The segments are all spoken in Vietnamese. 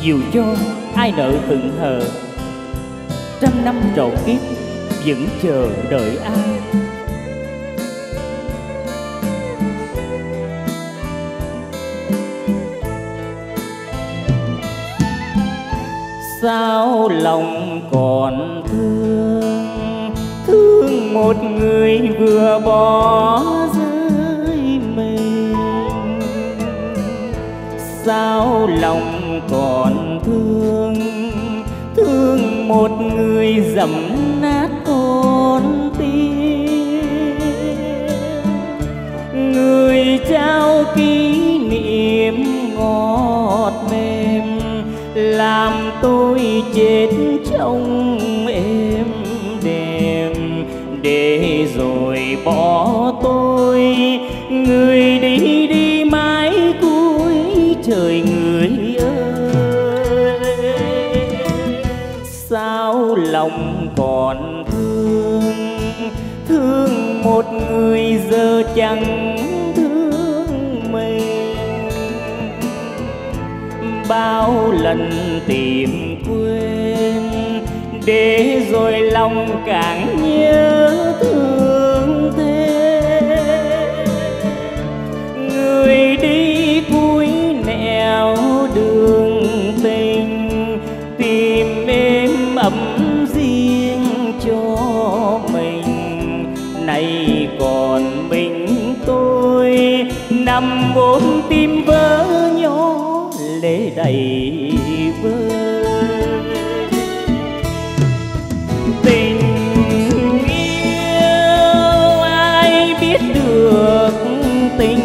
Dù cho ai nợ hững hờ, trăm năm trổ kiếp vẫn chờ đợi ai. Sao lòng còn thương, thương một người vừa bỏ rơi mình. Sao lòng còn thương, thương một người dẫm nát con tim. Người trao kỷ niệm ngọt mềm, làm tôi chết trong êm đềm. Để rồi bỏ tôi, người đi đi mãi cuối trời người ơi. Sao lòng còn thương, thương một người giờ chẳng thương mình. Bao lần tìm quên, để rồi lòng càng nhớ thương thêm. Người đi cuối nẻo đường tình, tìm êm ấm riêng cho mình. Nay còn mình tôi, nằm ôm tim vỡ nhỏ lệ đầy vơi. Tình yêu ai biết được tình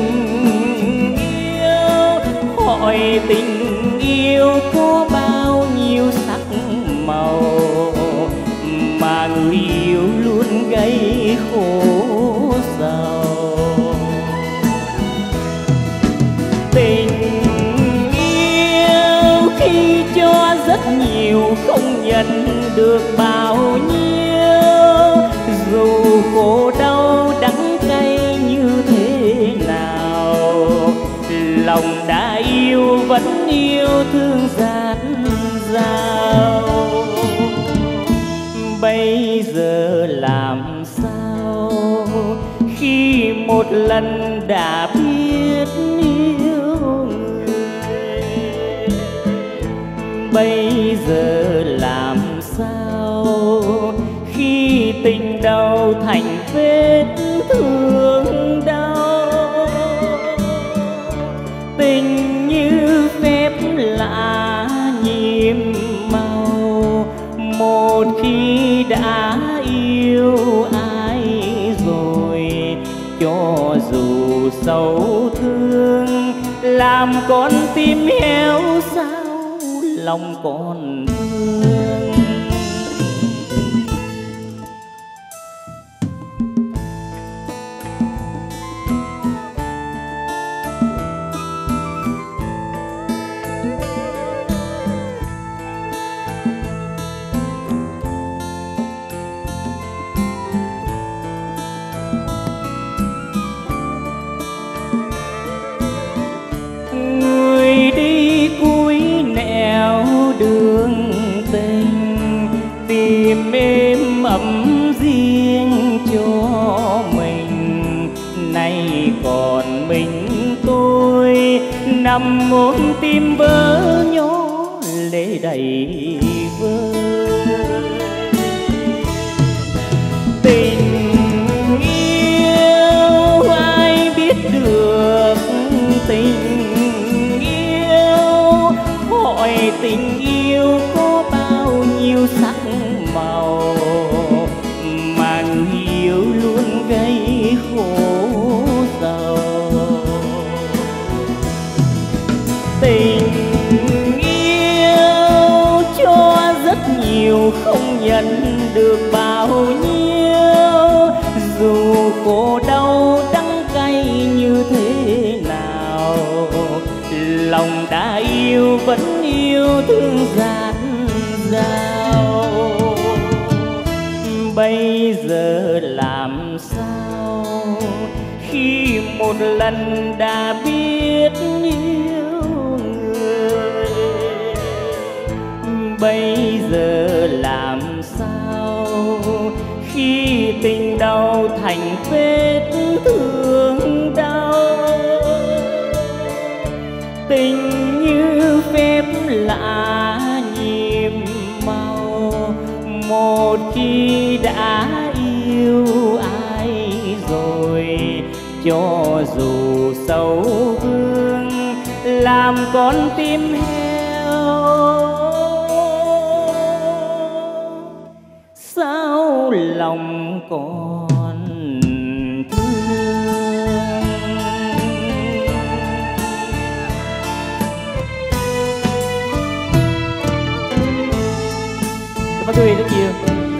yêu, hỏi tình yêu có bao nhiêu sắc màu, mà người yêu luôn gây khổ sầu. Tình yêu khi cho rất nhiều không nhận được bao nhiêu, dù khổ đau đắng cay như thế nào. Lòng đã yêu vẫn yêu thương dạt dào. Bây giờ làm sao khi một lần đã biết yêu người. Bây giờ làm sao khi tình đầu thành vết thương đau. Tình như phép lạ nhiệm màu, một khi đã yêu ai rồi, cho dù sâu thương làm con tim héo sao lòng còn thương. Người đi cuối nẻo đường tình, tìm êm ấm riêng cho mình. Nay còn mình tôi, nằm ôm tim vỡ nhỏ lệ đầy vơi. Tình yêu ai biết được tình yêu, hỏi tình yêu có bao nhiêu sắc màu, mà người yêu luôn gây khổ sầu. Tình yêu cho rất nhiều không nhận được bao nhiêu, dù khổ đau đắng cay như thế nào. Lòng đã yêu vẫn yêu thương dạt dào. Bây giờ làm sao khi một lần đã biết yêu người. bây giờ làm sao khi tình đầu thành vết thương đau. Tình như phép lạ nhiệm màu, một khi đã yêu ai rồi, cho dù sâu vương làm con tim heo, sao lòng còn thương. Cảm ơn quý vị rất nhiều.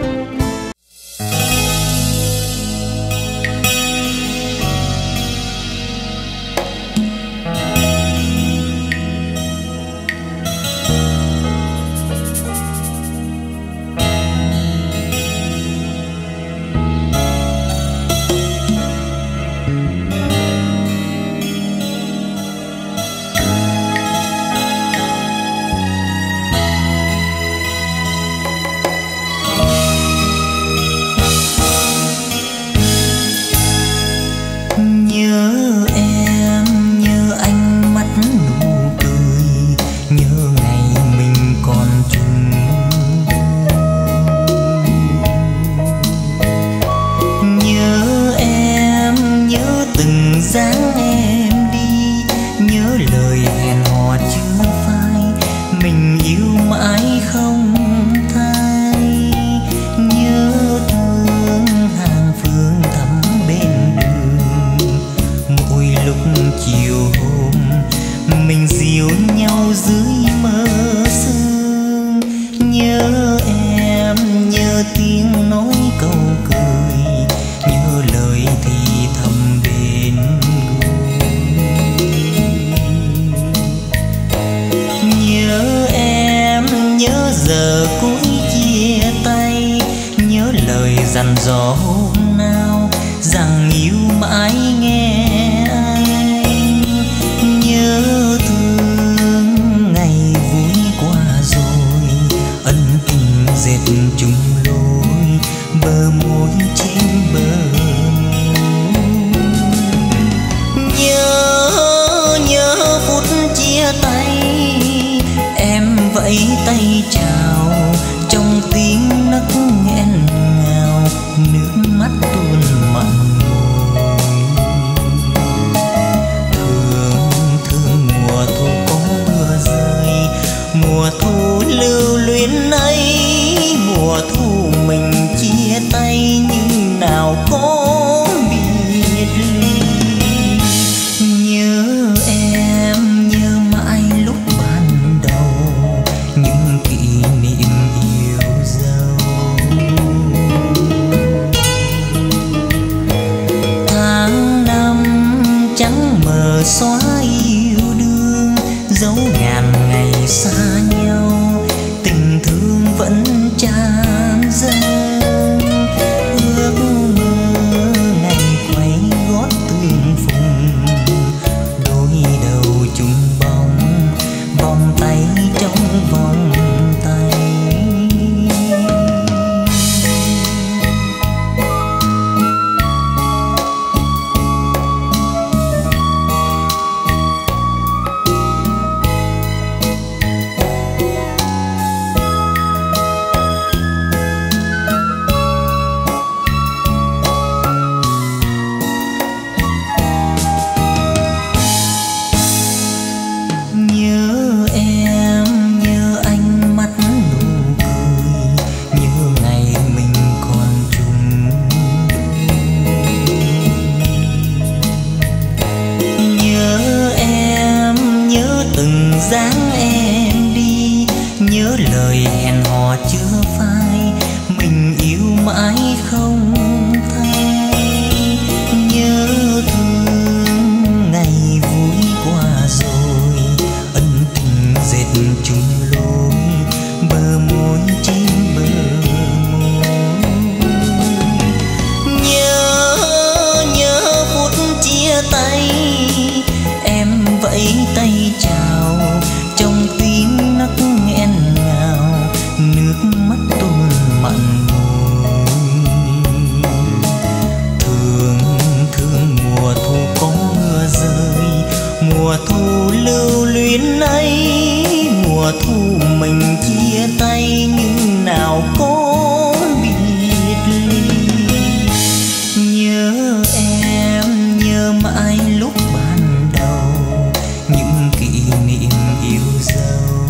dáng em đi, nhớ lời hẹn hò chưa phai, mình yêu mãi không thay. Nhớ thương hàng phương thắm bên đường, mỗi lúc chiều hôm mình dìu nhau dưới mơ sương. Nhớ em, nhớ tiếng nói câu cười, nhớ lời thì thầm bên gối. Nhớ em, nhớ giờ cuối chia tay, nhớ lời dặn dò hôm nào rằng yêu mãi nghe anh. Nhớ thương ngày vui qua rồi, ân tình dệt chung lối bờ môi trên bờ. Nhớ phút chia tay, em vẫy tay chào trong tiếng nấc nghẹn ngào, nước mắt tuôn mặn môi. Thương mùa thu có mưa rơi, mùa thu lưu luyến ấy, mùa thu mình chia tay nhưng nào có biệt ly. Nhớ em, nhớ mãi lúc ban đầu, những kỷ niệm yêu dấu. Tháng năm trắng mờ xóa yêu đương, dấu ngàn ngày xa nhau, tình thương vẫn tràn dâng. Ước mơ ngày quay gót tương phùng, đôi đầu chung bóng, vòng tay trong vòng tay. Nhớ em, nhớ ánh mắt nụ cười, nhớ ngày mình còn chung. Nhớ em, nhớ từng dáng em đi, nhớ lời hẹn hò chưa phai, mình yêu mãi không thay. Nhớ thương ngày vui qua rồi, ân tình dệt chung lối bờ môi trên bờ môi. Nhớ phút chia tay, em vẫy tay chào trong tiếng nấc nghẹn ngào, nhớ mãi lúc ban đầu những kỷ niệm yêu dấu.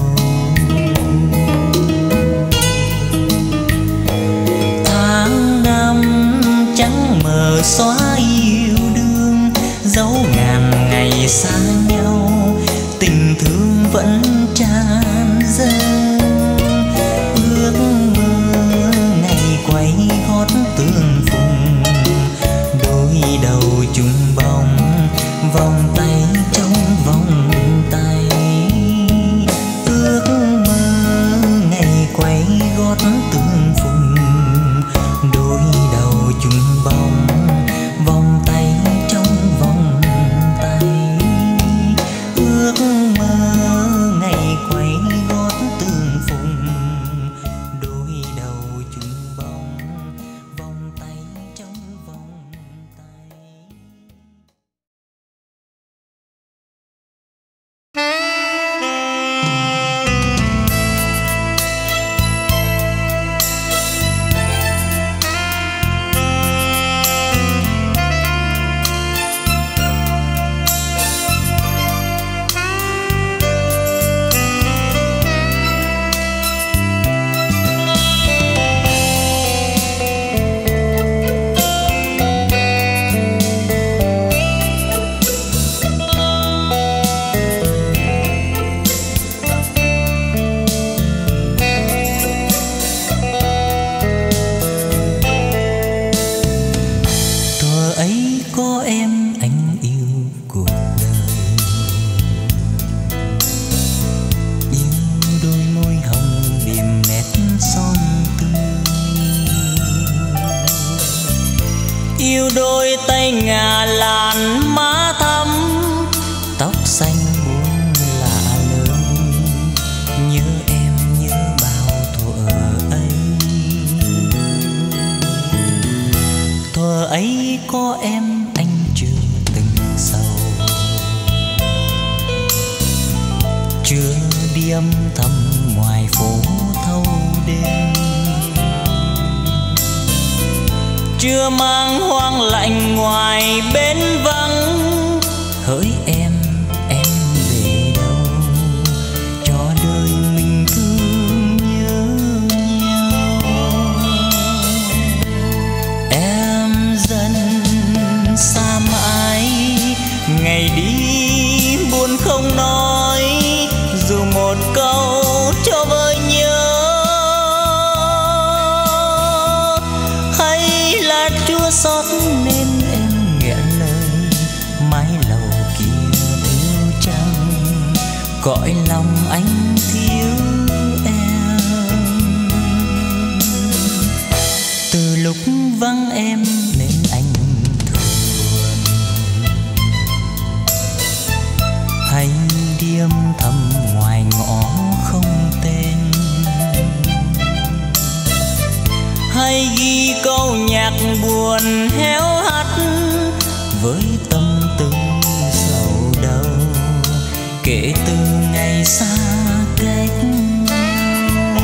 Tháng năm trắng mờ xóa yêu đương, dấu ngàn ngày xa nhau, tình thương vẫn tràn dâng. Ước mơ ngày quay gót tương phùng, đôi đầu chung bóng, vòng tay trong vòng tay. Ước mơ ngày quay gót tương phùng, đôi đầu chung bóng, vòng tay trong vòng tay. Ước mơ ngày quay gót tương phùng, đôi đầu chung bóng, vòng tay trong vòng tay. Thuở ấy có em anh yêu cuộc đời, yêu đôi môi hồng điểm nét son tươi, yêu đôi tay ngà làn má thắm, tóc xanh buông lạ lơi. Nhớ em nhớ bao thuở ấy, thuở ấy có em anh chưa từng sầu, chưa đi âm thầm ngoài phố thâu đêm, chưa mang hoang lạnh ngoài bến vắng. Hỡi em về đâu, cho đời mình thương nhớ nhau. Em dần xa mãi, ngày đi buồn không nói, dù một câu cho vơi nhớ. Hay là chua xót nên em nghẹn lời, mái lầu kia thiếu trăng, cõi lòng anh thiếu em. Từ lúc vắng em nên anh thường buồn, hay đi âm thầm ngoài ngõ không tên, hay ghi câu nhạc buồn héo hắt với tâm tư sầu đau, kể từ ngày xa cách nhau.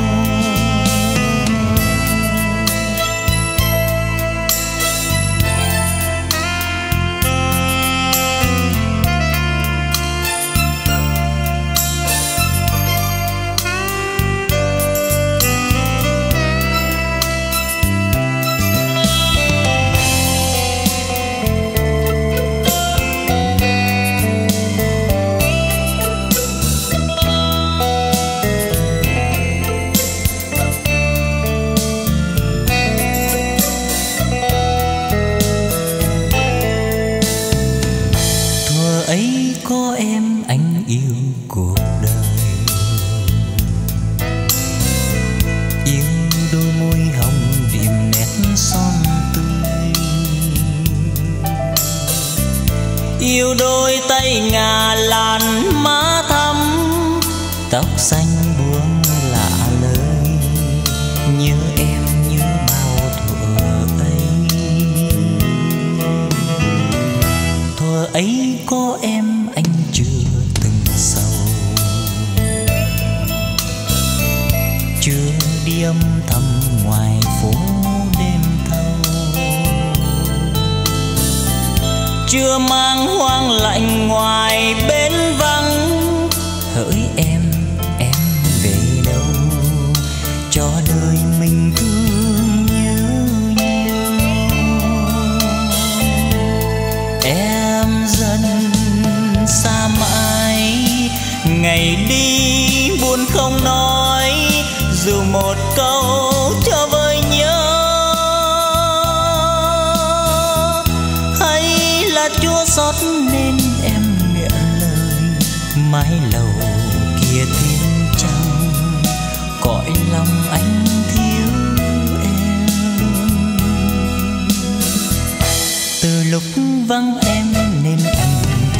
Ấy có em anh yêu cuộc đời, yêu đôi môi hồng điểm nét son tươi, yêu đôi tay ngà làn má thắm, tóc xanh buông lạ lời. Nhớ em nhớ bao thuở ấy, thuở ấy có em anh chưa từng sầu, chưa đi âm thầm ngoài phố đêm thâu, chưa mang hoang lạnh ngoài bến vắng. Hỡi em về đâu cho đời mình thương nhớ nhau. Em dần xa mãi, ngày đi buồn không nói, dù một câu cho vơi nhớ. Hay là Chúa xót nên em nguyện lời, mái lầu kia thêm trăng, cõi lòng anh thiếu em. Từ lúc vắng em nên anh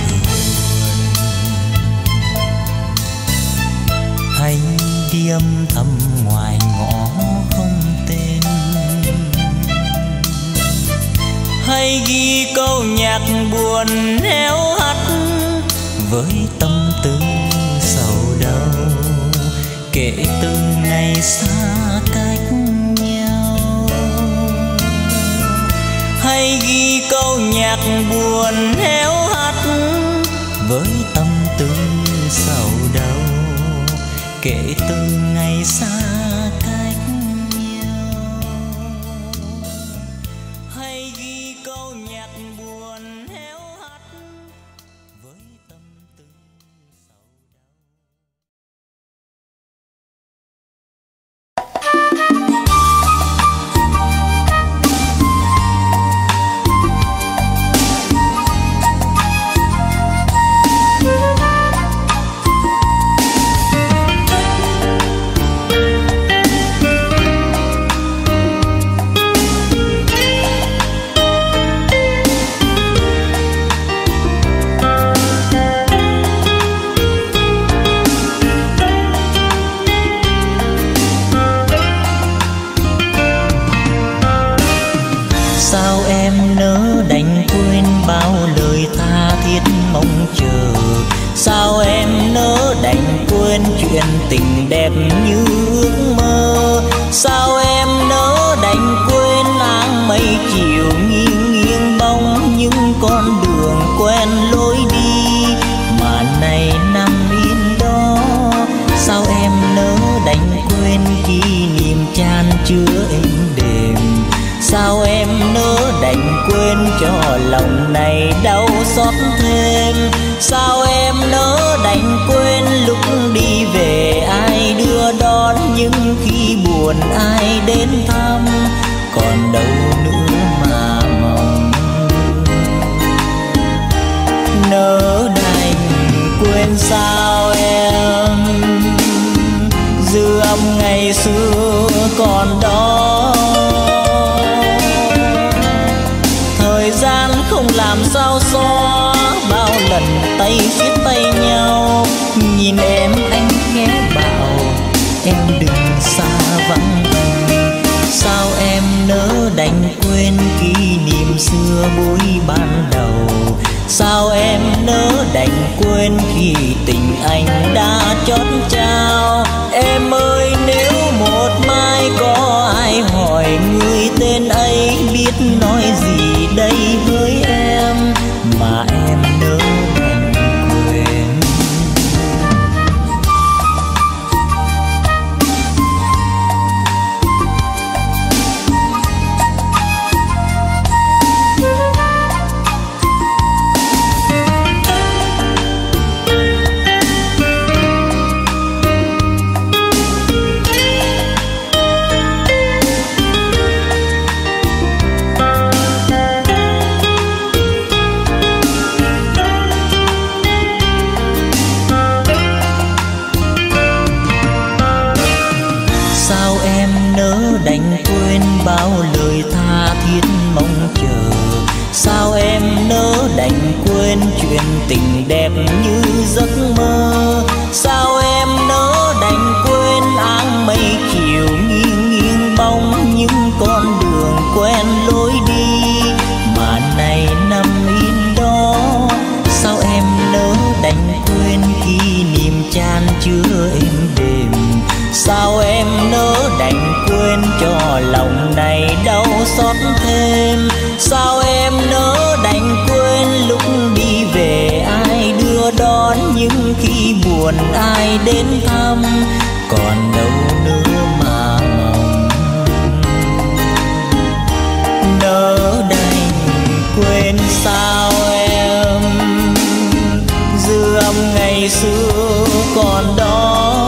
hay đi âm thầm ngoài ngõ không tên, hay ghi câu nhạc buồn héo hắt với tâm tư sầu đau, kể từ ngày xa cách nhau. Hay ghi câu nhạc buồn héo hắt với tâm tư sầu đau, kể từ ngày xa cách nhau. Hay ghi câu nhạc buồn héo hắt với tâm tư sầu mong chờ. Sao em nỡ đành quên chuyện tình đẹp như ước mơ? Sao em nỡ đành quên áng mây chiều nghiêng nghiêng bóng những con đường quen lối đi mà nay nằm yên đó? Sao em nỡ đành quên kỷ niệm chan chứa êm đềm? Sao em nỡ đành quên cho lòng này đau xót thêm? Sao em nỡ đành quên lúc đi về ai đưa đón, nhưng khi buồn ai đến thăm, còn đâu nữa mà mong. Nỡ đành quên sao em, dư âm ngày xưa còn đó. Thời gian không làm sao xóa bao lần tay siết tay nhau. Nhìn em anh khẽ bảo em đừng xa vắng anh. Sao em nỡ đành quên kỷ niệm xưa buổi ban đầu? Sao em nỡ đành quên khi tình anh đã chót trao? Em ơi nếu một mai có ai hỏi người tên ấy, biết nói gì đây với em mà em nỡ đành quên? Đành quên bao lời tha thiết mong chờ? Sao em nỡ đành quên chuyện tình đẹp như giấc mơ? Sao em nỡ đành quên áng mây chiều nghiêng nghiêng bóng những con đường quen lối đi mà nay nằm yên đó? Sao em nỡ đành quên kỷ niệm chan chứa êm đềm? Sao em nỡ đành quên cho lòng này đau xót thêm? Sao em nỡ đành quên buồn ai đến thăm, còn đâu nữa mà mong. Nỡ đành quên sao em, dư âm ngày xưa còn đó.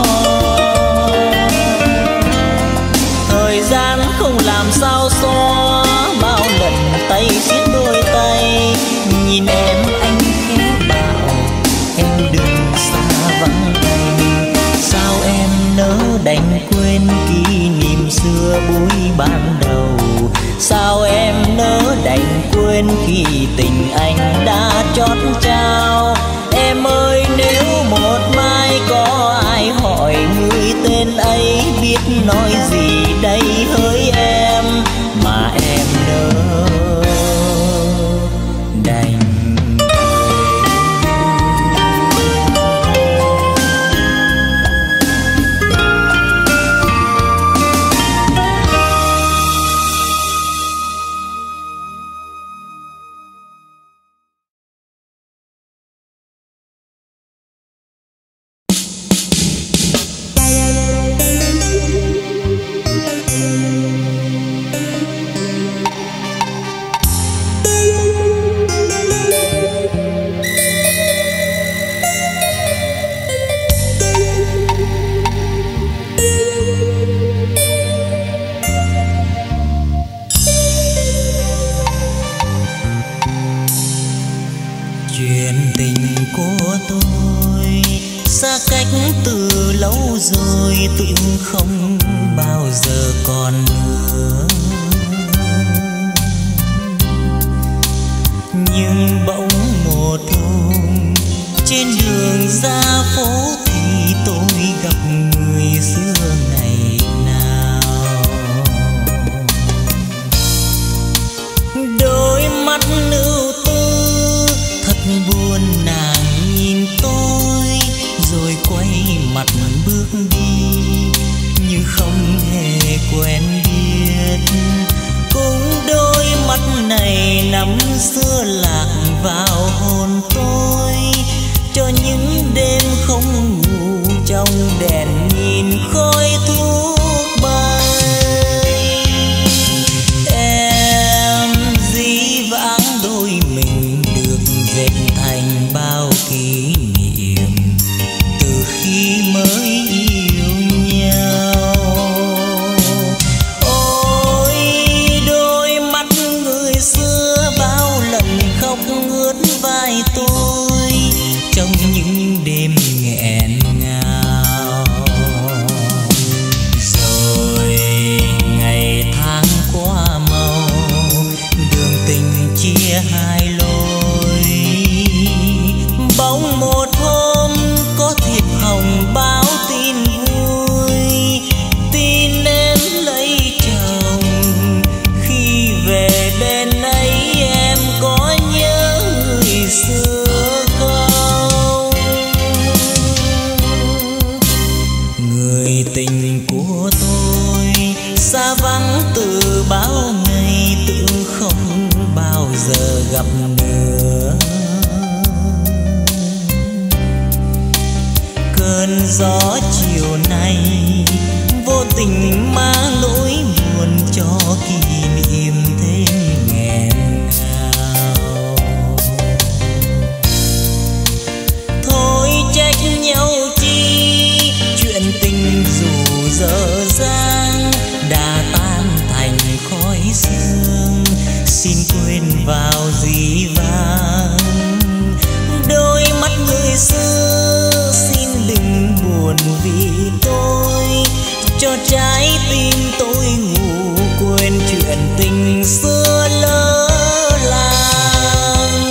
Thời gian không làm sao xóa bao lần tay siết đôi tay. Nhìn em anh khẽ bảo em đừng xa vắng anh. Sao em nỡ đành quên kỷ niệm xưa buổi ban đầu. Sao em nỡ đành quên khi tình anh đã chót trao. Em ơi nếu một mai có ai hỏi người tên ấy, biết nói gì đây hỡi em, mà em nỡ đành. Không bao giờ còn nữa, nhưng bỗng một hôm trên đường ra phố thì tôi gặp người xưa ngày nào. Đôi mắt ưu tư thật buồn, nàng nhìn tôi rồi quay mặt bước đi như không hề quen biết. Cũng đôi mắt này năm xưa lạc vào hồn tôi, cho những đêm không ngủ trong đèn nhìn khói thuốc bay. Em dĩ vãng đôi mình được dệt thành bao kỷ niệm từ khi mới yêu nhau. Ôi đôi mắt người xưa bao lần khóc ướt vai tôi trong những đêm nghẹn ngào. Rồi ngày tháng qua màu, đường tình chia hai lối. Bỗng một hôm có thiệp hồng báo tin vui, tin em lấy chồng. Khi về bên ấy em có nhớ người xưa không? Người tình của tôi xa vắng từ bao ngày, tưởng không bao giờ gặp nữa. Cơn gió chiều nay vô tình mang nỗi buồn cho kỷ niệm thêm nghẹn ngào. Thôi trách nhau chi, chuyện tình dù dở dang đã tan thành khói sương. Xin quên vào dĩ vãng đôi mắt người xưa, xin đừng buồn vì tôi, cho trái tim tôi ngủ quên chuyện tình xưa lỡ làng.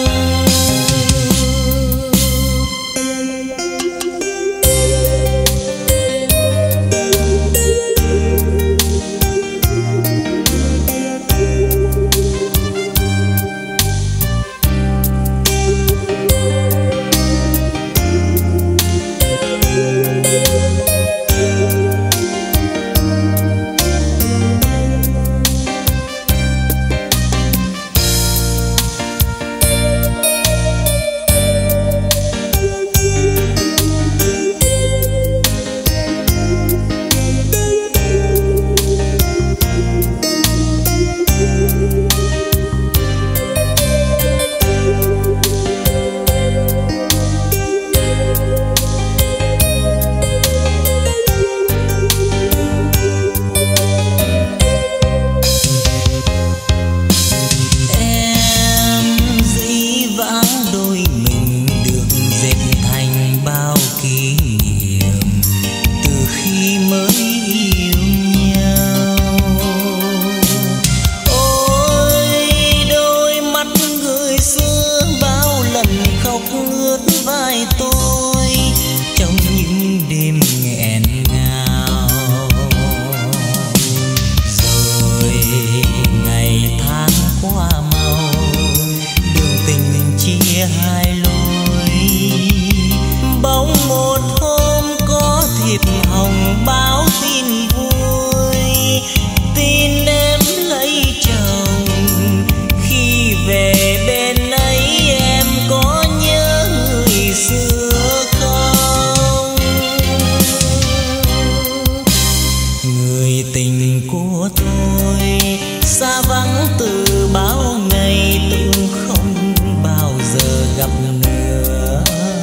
vai tôi trong những đêm nghẹn ngào. Rồi ngày tháng qua màu, đường tình chia hai lối. Bỗng một hôm có thiệp hồng báo tin vui, tin em lấy chồng. Khi về bên ấy em có nhớ người xưa không? Người tình của tôi xa vắng từ bao ngày, tôi không bao giờ gặp nữa.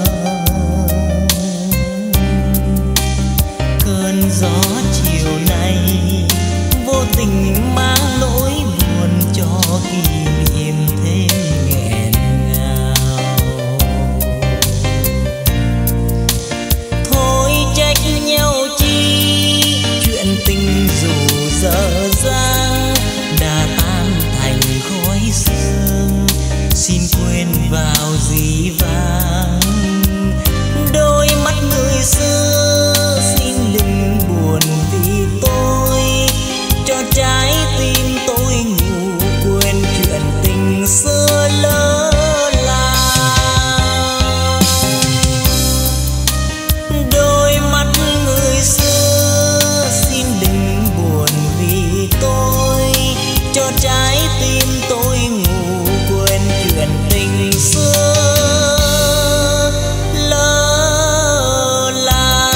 Cơn gió chiều nay vô tình mang nỗi buồn cho kỷ niệm thêm nghẹn ngào. Thôi trách nhau chi, chuyện tình dù dở dang đã tan thành khói sương. Xin quên vào dĩ vãng đôi mắt người xưa. Xin đừng buồn vì tôi, cho trái tim tôi ngủ quên chuyện tình xưa lỡ làng. Đôi mắt người xưa xin đừng buồn vì tôi, cho trái tim tôi ngủ quên chuyện tình xưa lỡ làng.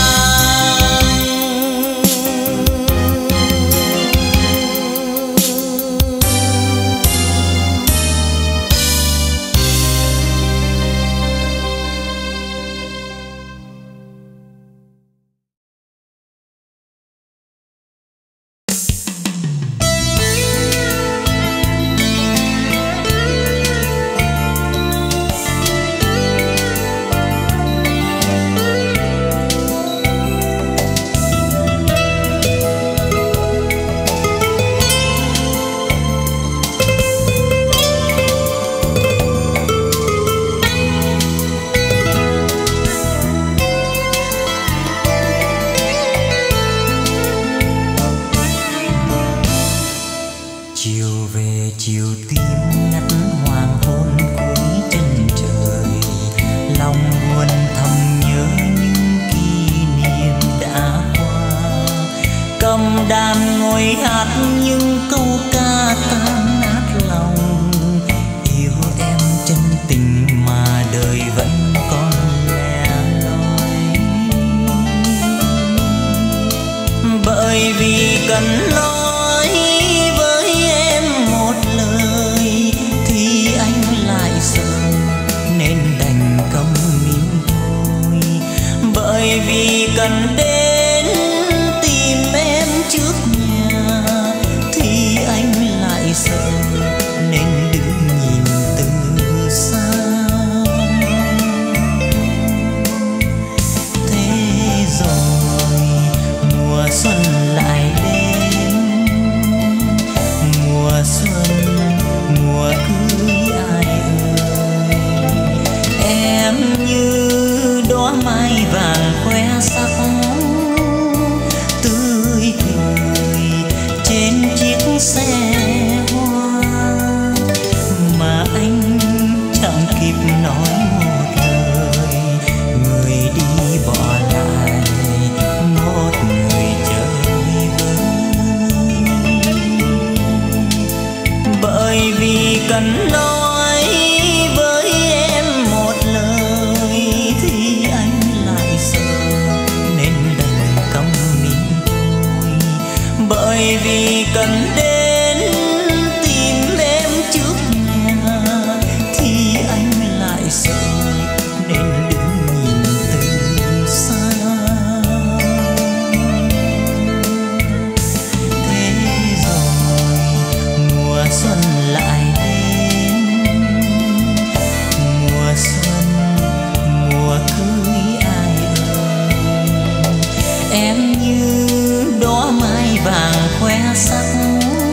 Chiều về chiều tím ngắt hoàng hôn cuối chân trời, lòng buồn thầm nhớ những kỷ niệm đã qua. Cầm đàn ngồi hát những câu ca tan nát lòng, yêu em chân tình mà đời vẫn còn lẻ loi. Bởi vì cần nói với em một lời thì anh lại sợ nên đành câm nín thôi. Bởi vì cần đến tìm em trước nhà thì anh lại sợ nên đứng nhìn từ xa. Thế rồi mùa xuân lại đến, mùa xuân mùa cưới ai ơi. Em như đóa mai vàng khoe sắc tươi cười trên chiếc xe hoa, mà anh chẳng kịp nói một lời. Người đi bỏ lại một người chơi vơi. Bởi vì cần nói với em một lời thì anh lại sợ nên đành câm nín thôi. Bởi vì cần đến tìm em trước nhà thì anh lại sợ nên đứng nhìn từ xa. Thế rồi mùa xuân lại đến, mùa xuân mùa cưới ai ơi. Em như đóa mai vàng khoe sắc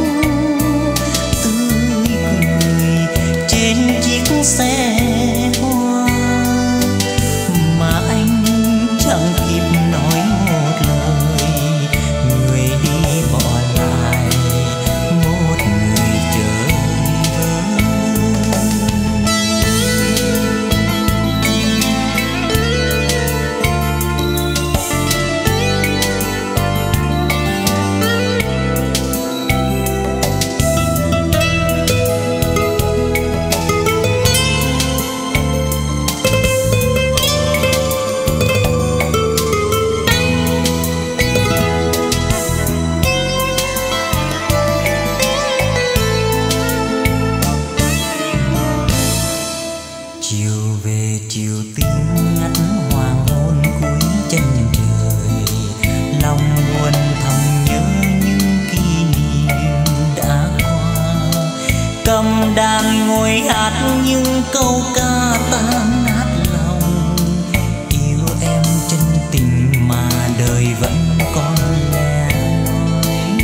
câu ca tan nát lòng. Yêu em chân tình mà đời vẫn còn lẻ loi.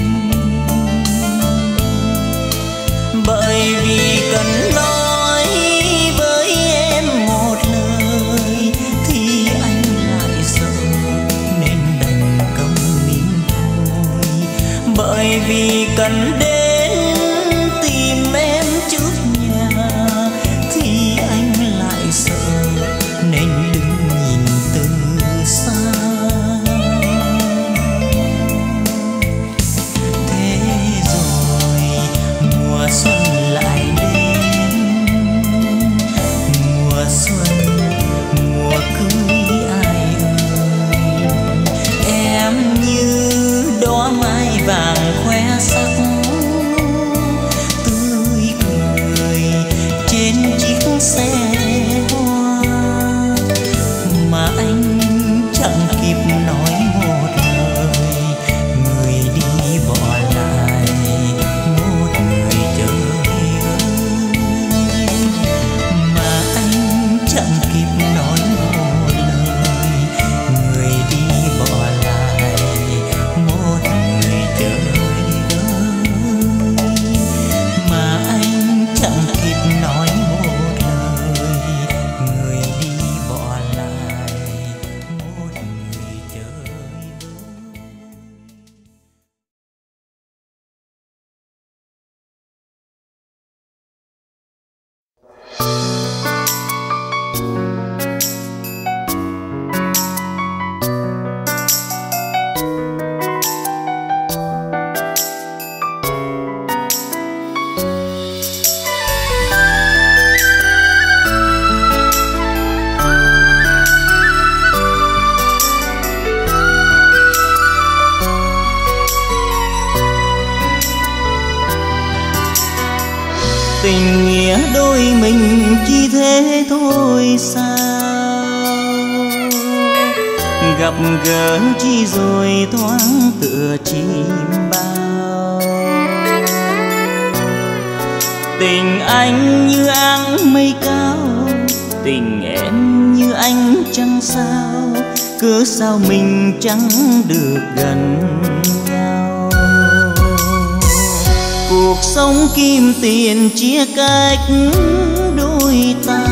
Bởi vì cần nói với em một lời thì anh lại sợ nên đành câm nín thôi. Bởi vì cần đến tìm em trước nhà thì anh lại sợ nên đứng nhìn từ xa. Thế rồi mùa xuân lại đến, mùa xuân mùa cưới ai ơi. Em như đóa mai vàng khoe sắc, tươi cười trên chiếc xe hoa mà anh chẳng kịp nói một lời. Người đi bỏ lại một người trời ơi, mà anh chẳng kịp nói một lời. Người đi bỏ lại một người trời ơi, mà anh chẳng kịp nói một lời. Người đi bỏ lại một người trời ơi. Tình nghĩa đôi mình chỉ thế thôi sao? Gặp gỡ chi rồi thoáng tựa chim bao. Tình anh như áng mây cao, tình em như ánh trăng sao. Cớ sao mình chẳng được gần nhau? Cuộc sống kim tiền chia cách đôi ta,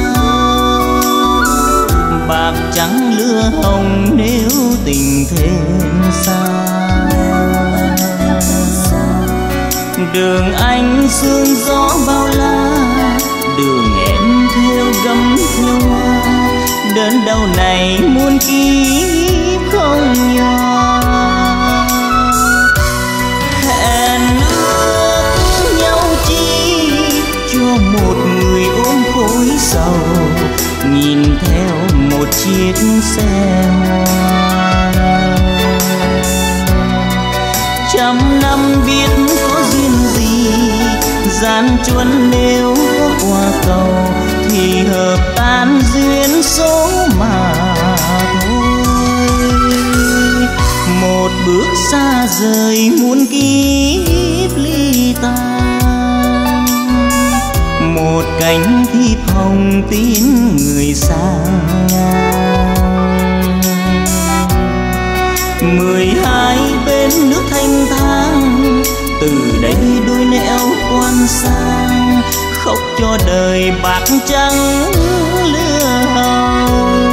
bạc trắng lửa hồng nếu tình thêm xa. Đường anh sương gió bao la, đường em theo gấm theo hoa. Đớn đau này muôn kiếp không nhỏ. Hẹn ước nhau chi cho một người ôm khối sầu, nhìn theo một chiếc xe hoa. Trăm năm biết có duyên gì, gian truân nếu có qua cầu thì hợp tan duyên số mà thôi. Một bước xa rời muôn kiếp ly tan, một cánh thiệp hồng tín người sang ngang. 12 bên nước thanh thang, từ đây đôi nẻo quan sang. Khóc cho đời bạc trắng lửa hồng.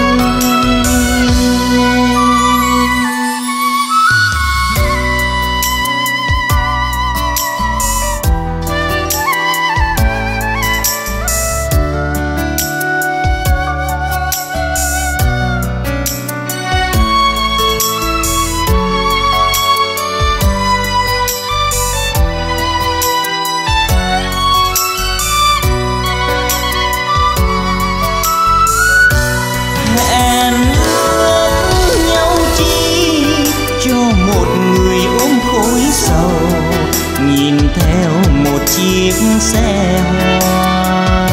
Nhìn theo một chiếc xe hoa,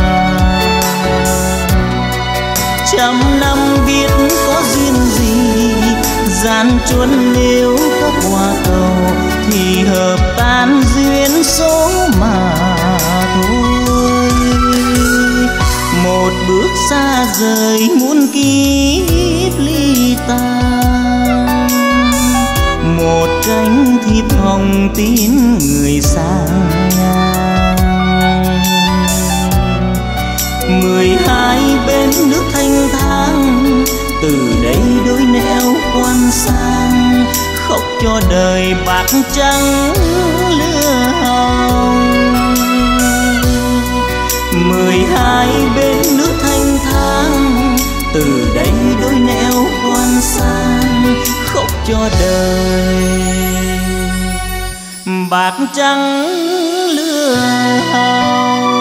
trăm năm biết có duyên gì, gian truân nếu có qua cầu thì hợp tan duyên số mà thôi. xa rời muôn kiếp ly tan. Một cánh thiệp hồng tín người sang ngang, 12 bên nước thanh thang, từ đây đôi nẻo quan sang, khóc cho đời bạc trắng lửa hồng. 12 bên nước thanh thang, từ đây đôi nẻo quan sang, khóc cho đời bạc trắng lửa hồng.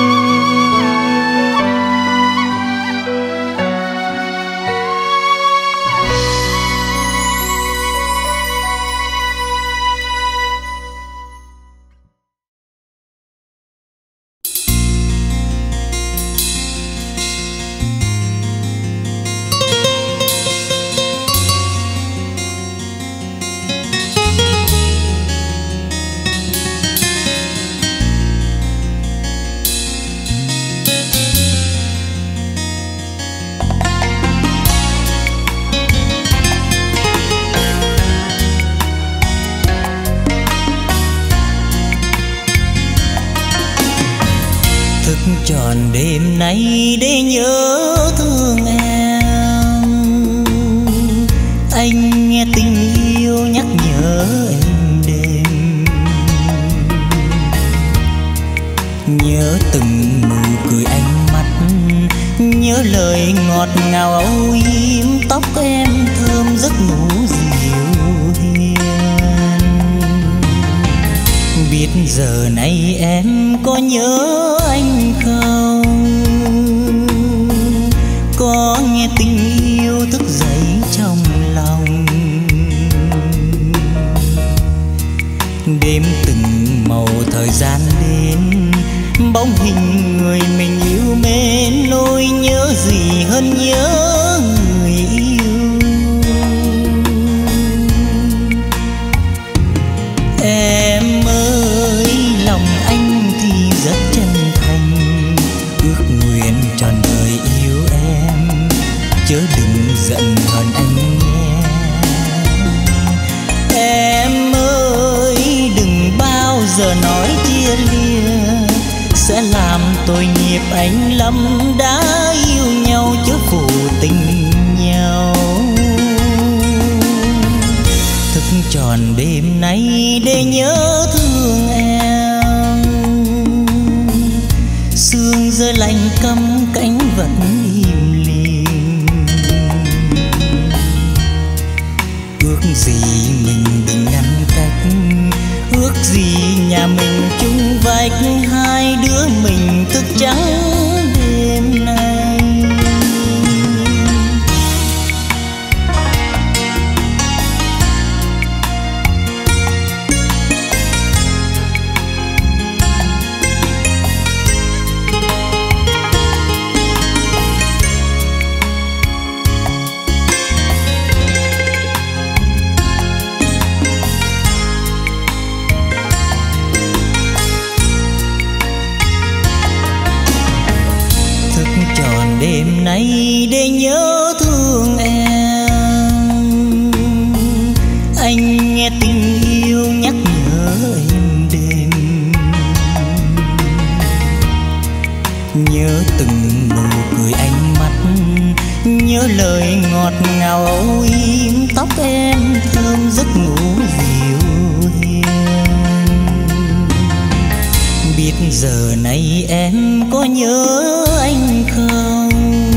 Tròn đêm nay để nhớ thương em, anh nghe tình yêu nhắc nhớ em đêm. Nhớ từng nụ cười ánh mắt, nhớ lời ngọt ngào âu yếm tóc em thơm giấc ngủ dịu hiền. Biết giờ này em có nhớ anh không? Có nghe tình yêu thức dậy trong lòng. Đêm từng màu thời gian đến, bóng hình người mình yêu mến, nỗi nhớ gì hơn nhớ người yêu. Em ơi, lòng anh thì rất chân thành, ước nguyện trọn đời yêu em, chớ đừng giận hờn anh nhé. Em ơi, đừng bao giờ nói chia lìa, sẽ làm tội nghiệp anh lắm. Đã yêu nhau chớ phụ tình nhau. Thức tròn đêm nay để nhớ thương em, sương rơi lạnh căm cánh vẫn im lìm. Ước gì mình đừng ngăn cách, ước gì nhà mình chung vách, hai đứa mình thức trắng đêm nay. Đêm nay để nhớ thương em, anh nghe tình yêu nhắc nhớ em đêm. Nhớ từng nụ cười ánh mắt, nhớ lời ngọt ngào âu yếm tóc em thơm giấc ngủ dịu hiền. Biết giờ này em có nhớ anh không?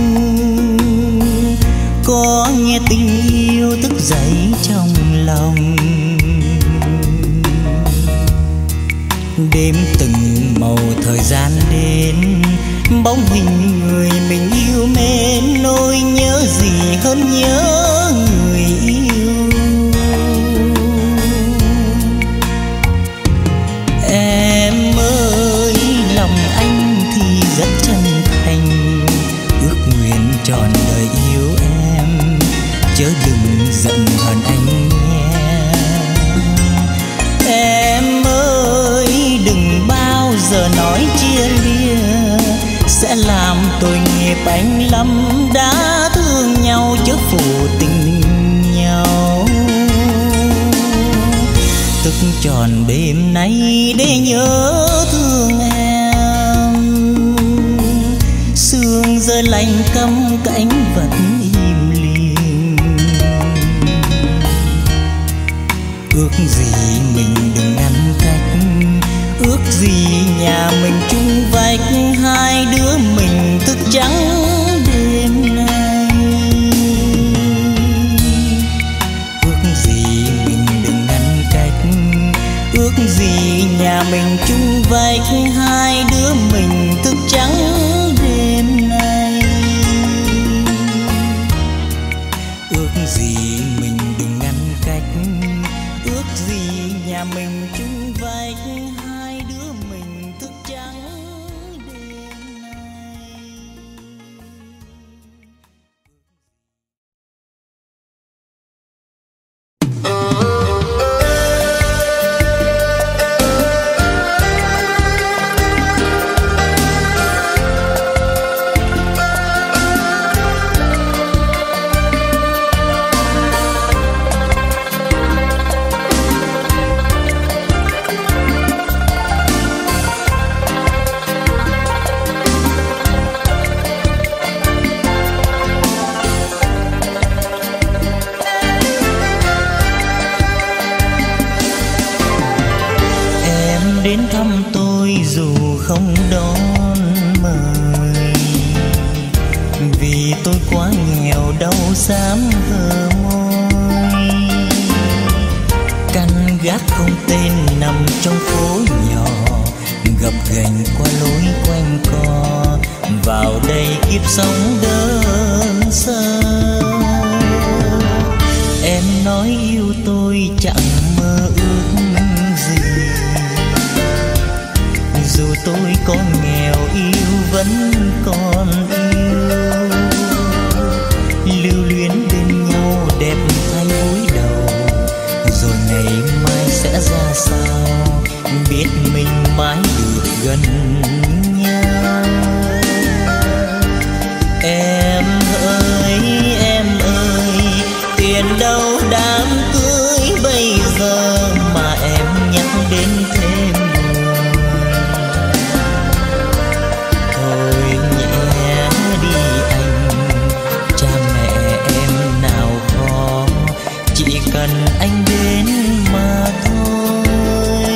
Có nghe tình yêu thức dậy trong lòng. Đêm từng màu thời gian đến, bóng hình người mình yêu mến, nỗi nhớ gì hơn nhớ người yêu. Em ơi, lòng anh thì rất chân thành, ước nguyện trọn đời yêu em, chớ đừng giận hờn anh nhé. Em ơi, đừng bao giờ nói chia lìa, sẽ làm tội nghiệp anh lắm. Đã thương nhau chớ phụ tình nhau, thức tròn đêm nay để nhớ thương em. Sương rơi lạnh căm cánh vẫn im lìm. Ước gì mình đừng ngăn cách, ước gì nhà mình chung vách, hai đứa mình thức trắng đêm nay. Ước gì mình đừng ngăn cách, ước gì nhà mình chung vách, hai đứa mình thức trắng đêm nay. Ước gì mình đừng ngăn cách, ước gì nhà mình chung vách, hai đứa mình thức trắng đêm nay. Đến thăm tôi dù không đón mời, vì tôi quá nghèo đâu dám hờ môi. Căn gác không tên nằm trong phố nhỏ, gập ghềnh qua lối quanh co, vào đây kiếp sống đơn sơ. Em nói yêu tôi chẳng mơ ước gì, dù tôi có nghèo yêu vẫn còn yêu. Lưu luyến bên nhau đẹp thay gối đầu, rồi ngày mai sẽ ra sao, biết mình mãi được gần nhau. Em ơi tiền đâu đám cưới bây giờ mà em nhắc đến thêm. Thôi nhẹ đi anh, cha mẹ em nào khó, chỉ cần anh đến mà thôi.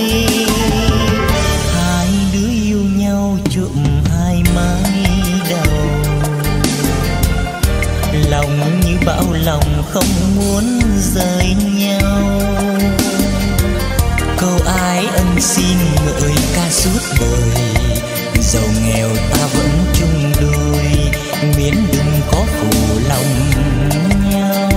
Hai đứa yêu nhau trụm hai mái đầu, lòng như bão lòng không muốn rời nhau. Câu ái ân xin ngợi ca suốt đời, giàu nghèo ta vẫn chung đôi, miễn đừng có phụ lòng nhau.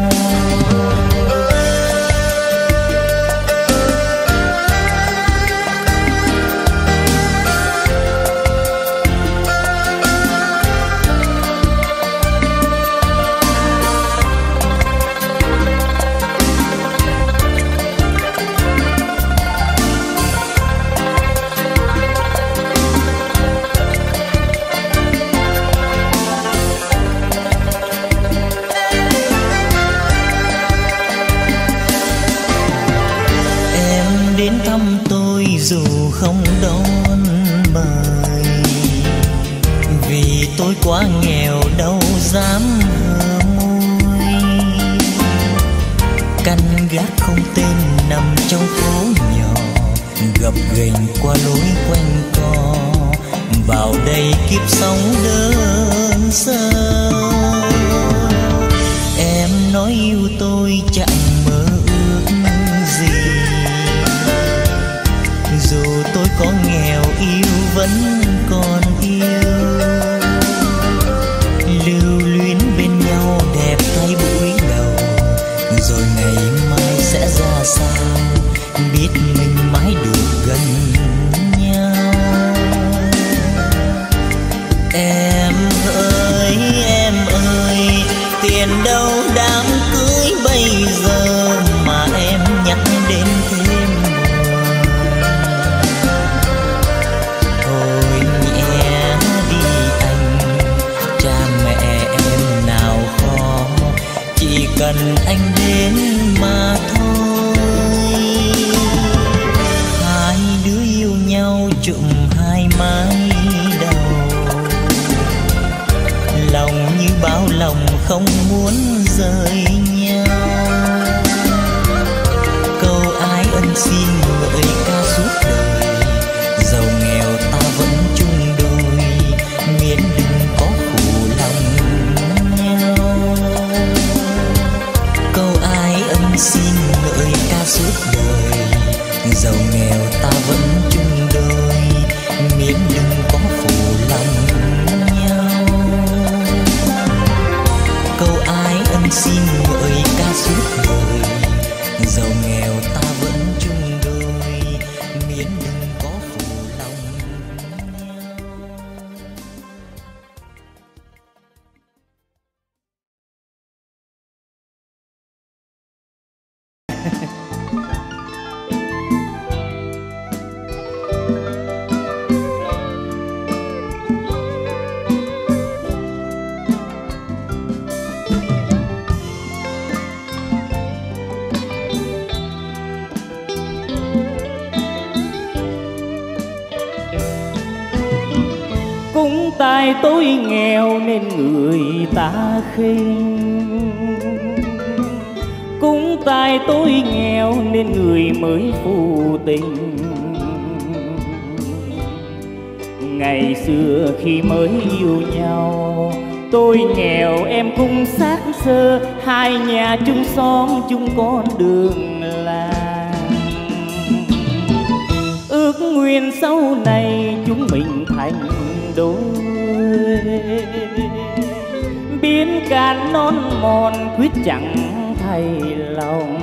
Đến thăm tôi dù không đón mời, vì tôi quá nghèo đâu dám hờ môi. Căn gác không tên nằm trong phố nhỏ, gập ghềnh qua lối quanh co, vào đây kiếp sống đơn sơ. Em nói yêu tôi chẳng mơ ước gì, dù tôi có nghèo yêu vẫn còn yêu. Lưu luyến bên nhau đẹp thay buổi đầu, rồi ngày mai sẽ ra sao, biết mình mãi được gần nhau. Em ơi tiền đâu đám cưới bây giờ mà em nhắc đến thêm. Thôi nhẹ đi cần anh đến mà thôi. Hai đứa yêu nhau trụm hai mái đầu, lòng như bao lòng không muốn rời nhau. Câu ái ân xin ngợi ca suốt đời, giàu nghèo ta vẫn chung đôi, miễn đừng có phụ lòng nhau. Câu ái ân xin ngợi ca suốt đời, giàu nghèo ta vẫn chung đôi, miễn đừng có phụ lòng nhau. Câu ái ân xin ngợi ca suốt đời, giàu nghèo ta vẫn chung đôi, miễn đừng có phụ lòng nhau. Cũng tại tôi nghèo nên người ta khinh, cũng tại tôi nghèo nên người mới phụ tình. Ngày xưa khi mới yêu nhau, tôi nghèo em cũng xác xơ, hai nhà chung xóm chung con đường làng. Ước nguyện sau này chúng mình thành đôi, biến cạn non mòn quyết chẳng thay lòng.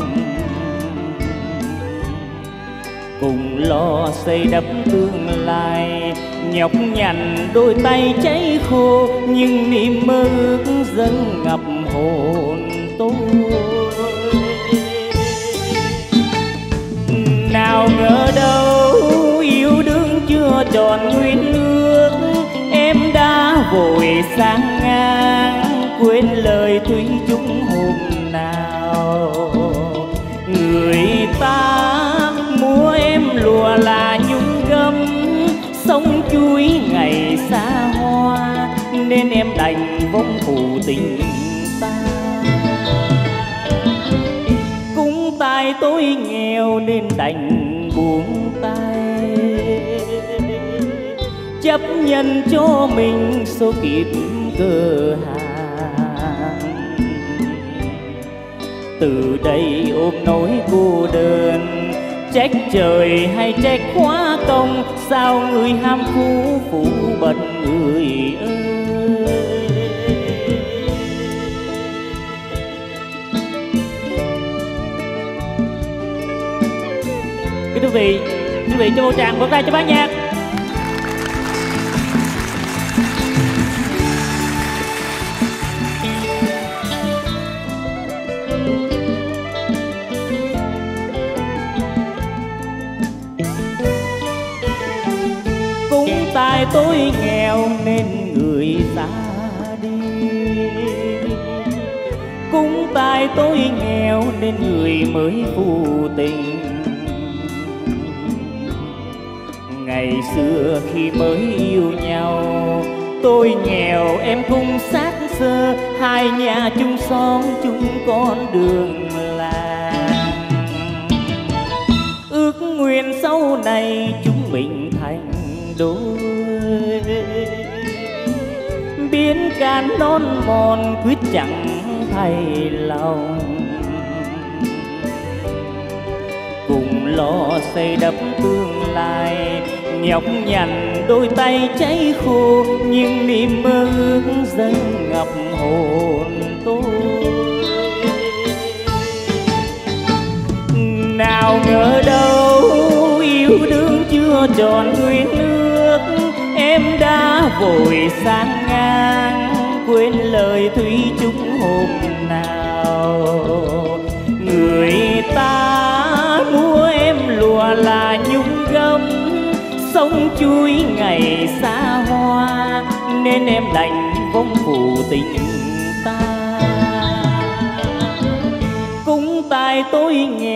Cùng lo xây đắp tương lai, nhọc nhằn đôi tay cháy khô, nhưng niềm mơ ước dâng ngập hồn tôi. Nào ngờ đâu yêu đương chưa tròn nguyên ước, em đã vội sang ngang, quên lời thủy chung hôm nào. Người ta mua em lùa là nhung gấm, sông chuối ngày xa hoa, nên em đành vong phụ tình ta. Cũng tại tôi nghèo nên đành buông tay, chấp nhận cho mình số kiếp cơ hàng. Từ đây ôm nỗi cô đơn, trách trời hay trách khóa công, sao người ham phú phụ bận người ơi. Kính quý vị cho một tràng vỗ tay cho ban nhạc. Tại tôi nghèo nên người xa đi, cũng tại tôi nghèo nên người mới phụ tình. Ngày xưa khi mới yêu nhau, tôi nghèo em cũng xác xơ, hai nhà chung xóm chung con đường làng. Ước nguyện sau này chúng mình thành đôi, biến cạn non mòn quyết chẳng thay lòng. Cùng lo xây đắp tương lai, nhọc nhằn đôi tay cháy khô, nhưng niềm mơ ước dâng ngập hồn tôi. Nào ngờ đâu yêu đương chưa tròn nguyên ước, em đã vội sang ngang, quên lời thủy chung hôm nào. Người ta mua em lùa là nhung gấm, sông chuối ngày xa hoa, nên em đành vong phụ tình ta.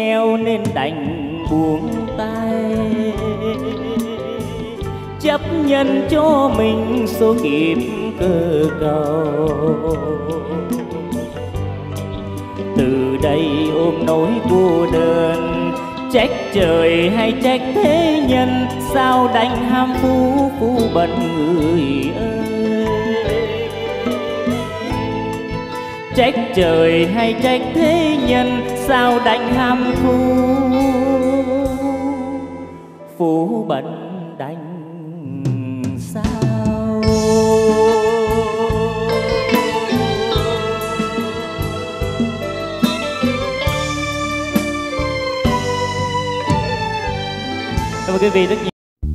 nghèo nên đành buông tay, chấp nhận cho mình số kiếp cơ cầu. Từ đây ôm nỗi cô đơn, trách trời hay trách thế nhân, sao đành ham phú phú bần người ơi. Trách trời hay trách thế nhân, sao đành ham phú bần đành sao. Cảm ơn quý vị rất nhiều.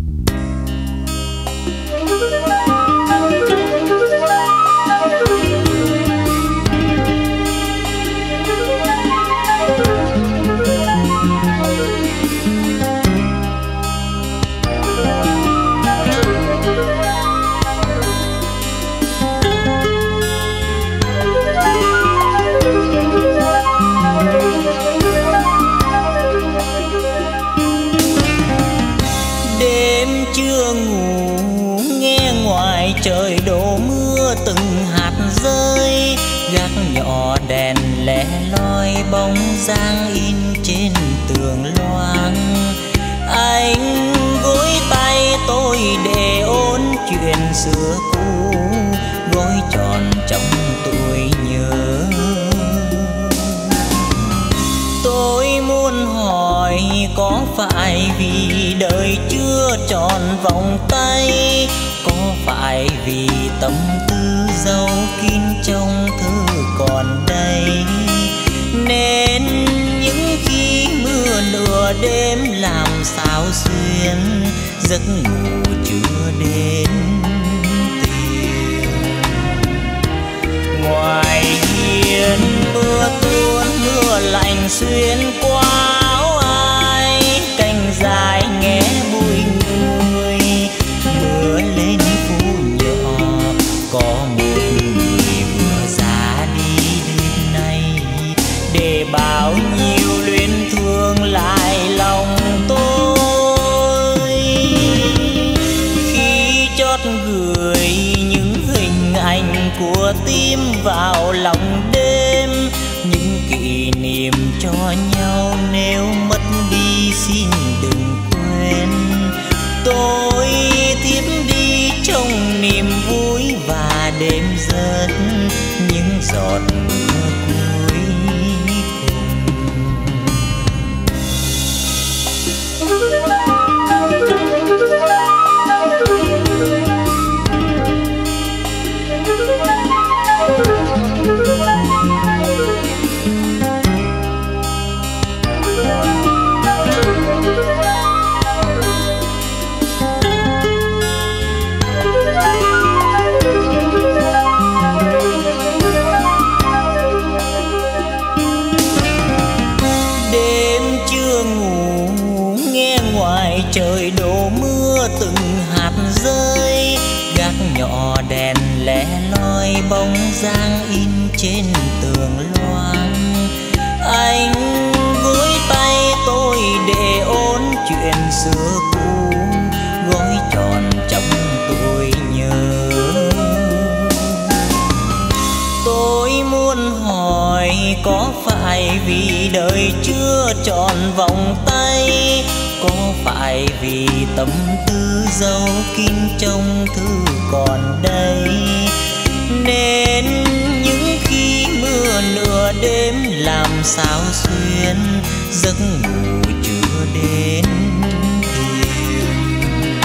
Trời đổ mưa từng hạt rơi, gác nhỏ đèn lẻ loi bóng dáng in trên tường loang. Anh gối tay tôi để ôn chuyện xưa cũ, gói tròn trong tôi nhớ. Tôi muốn hỏi có phải vì đời chưa tròn vòng tay, có phải vì tâm tư dấu kín trong thư còn đây, nên những khi mưa nửa đêm làm sao xuyên giấc ngủ chưa đến tìm. Ngoài hiên mưa tuôn mưa lạnh xuyên qua áo ai, cành dài nghe bụi người. Mưa lên phố nhỏ có một người vừa ra đi đêm nay, để bao nhiêu luyến thương lại lòng tôi. Khi chót gửi những hình ảnh của tim vào lòng đêm, những kỷ niệm cho nhau nếu mất đi xin đừng quên. Tôi thiếp đi trong niềm vui và đêm giấc những giọt mưa cuối trời đổ mưa từng hạt rơi, gác nhỏ đèn lẻ loi bóng dáng in trên tường loang. Anh gối tay tôi để ôn chuyện xưa cũ, gói tròn trong tôi nhớ. Tôi muốn hỏi có phải vì đời chưa tròn vòng tay, có phải vì tâm tư dấu kín trong thư còn đây, nên những khi mưa nửa đêm làm sao xuyên giấc ngủ chưa đến tìm.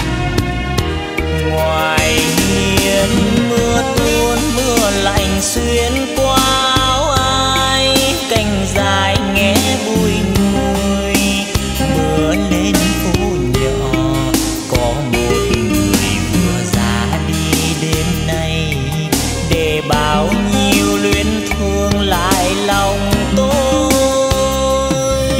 Ngoài hiên mưa tuôn mưa lạnh xuyên qua áo ai, cành dài nghe bụi người. Mưa lên phố nhỏ có một người vừa ra đi đêm nay, để bao nhiêu luyến thương lại lòng tôi.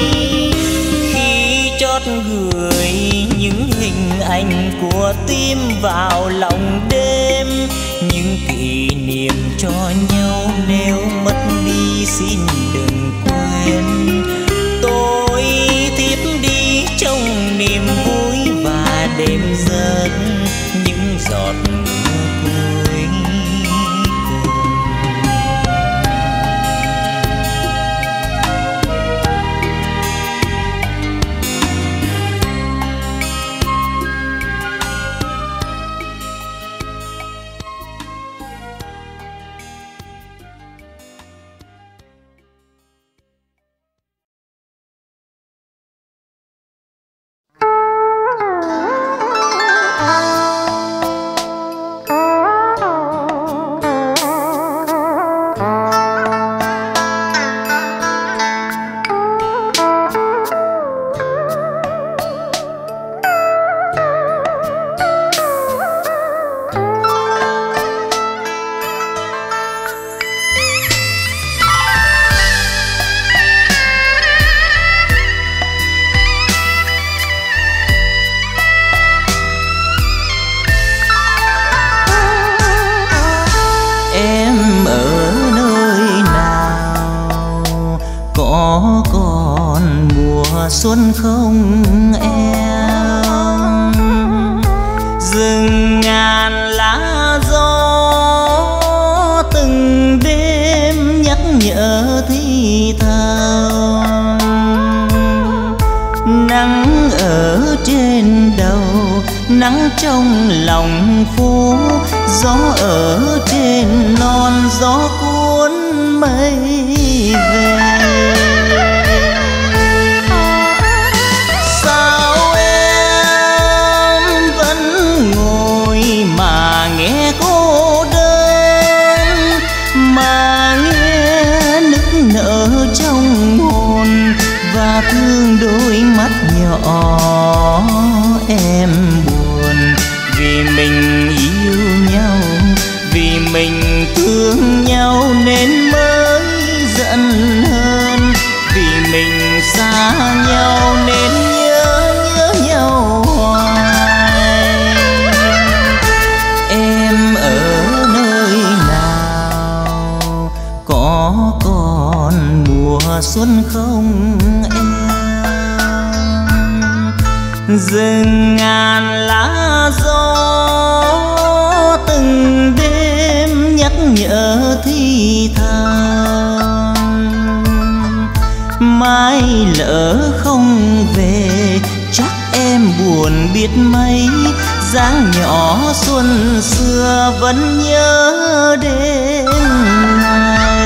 Khi chót gửi những hình ảnh của tim vào lòng đêm, những kỷ niệm cho nhau nếu mất đi xin đừng quên. Tôi xuân không em. Rừng ngàn lá gió từng đêm nhắc nhở thì thào. Nắng ở trên đầu, nắng trong lòng phố, gió ở trên non, gió cuốn mây về. Sao em vẫn ngồi mà nghe cô đơn, mà nghe nức nở trong hồn, và thương đôi mắt nhỏ em buồn. Vì mình yêu nhau, vì mình thương nhau nên mới giận hơn. Vì mình xa nhau nên nhớ nhau hoài. Em ở nơi nào, có còn mùa xuân không em? Rừng ngàn lá gió từng đêm nhắc nhở thì thào. Mai lỡ không về chắc em buồn biết mấy. Dáng nhỏ xuân xưa vẫn nhớ đến ngày.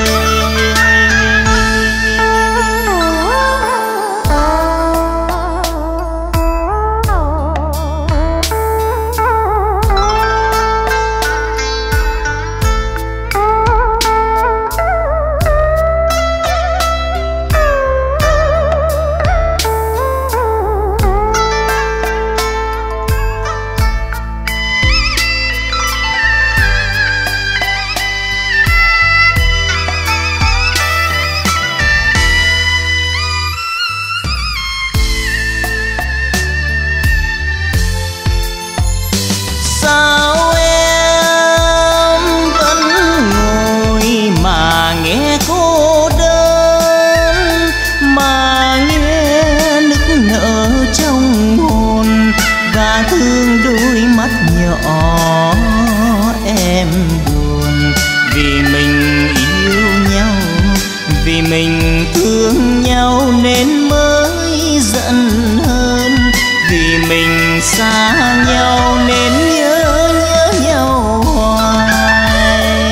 Thương đôi mắt nhỏ em buồn. Vì mình yêu nhau, vì mình thương nhau nên mới giận hơn. Vì mình xa nhau nên nhớ nhau hoài.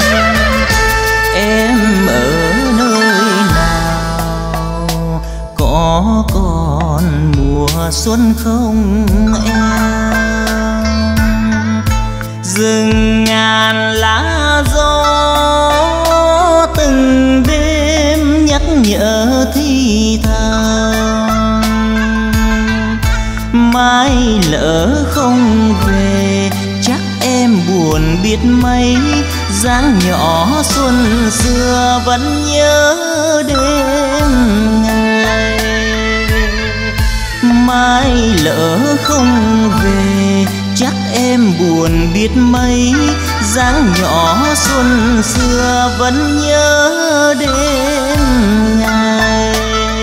Em ở nơi nào, có còn mùa xuân không em? Rừng ngàn lá gió từng đêm nhắc nhở thì thào. Mai lỡ không về chắc em buồn biết mấy. Dáng nhỏ xuân xưa vẫn nhớ đêm ngày. Mai lỡ không về chắc em buồn biết mấy. Dáng nhỏ xuân xưa vẫn nhớ đến ngày.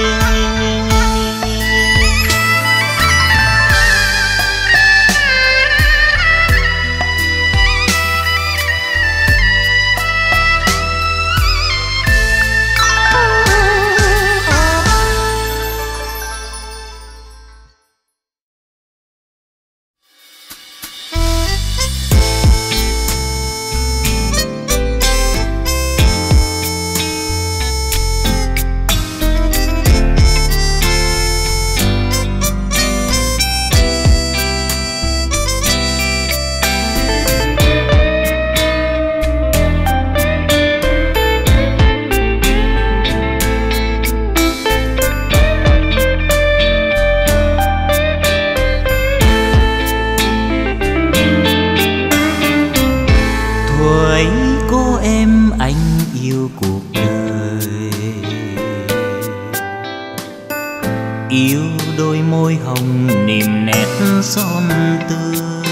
yêu đôi môi hồng niềm nét son tươi,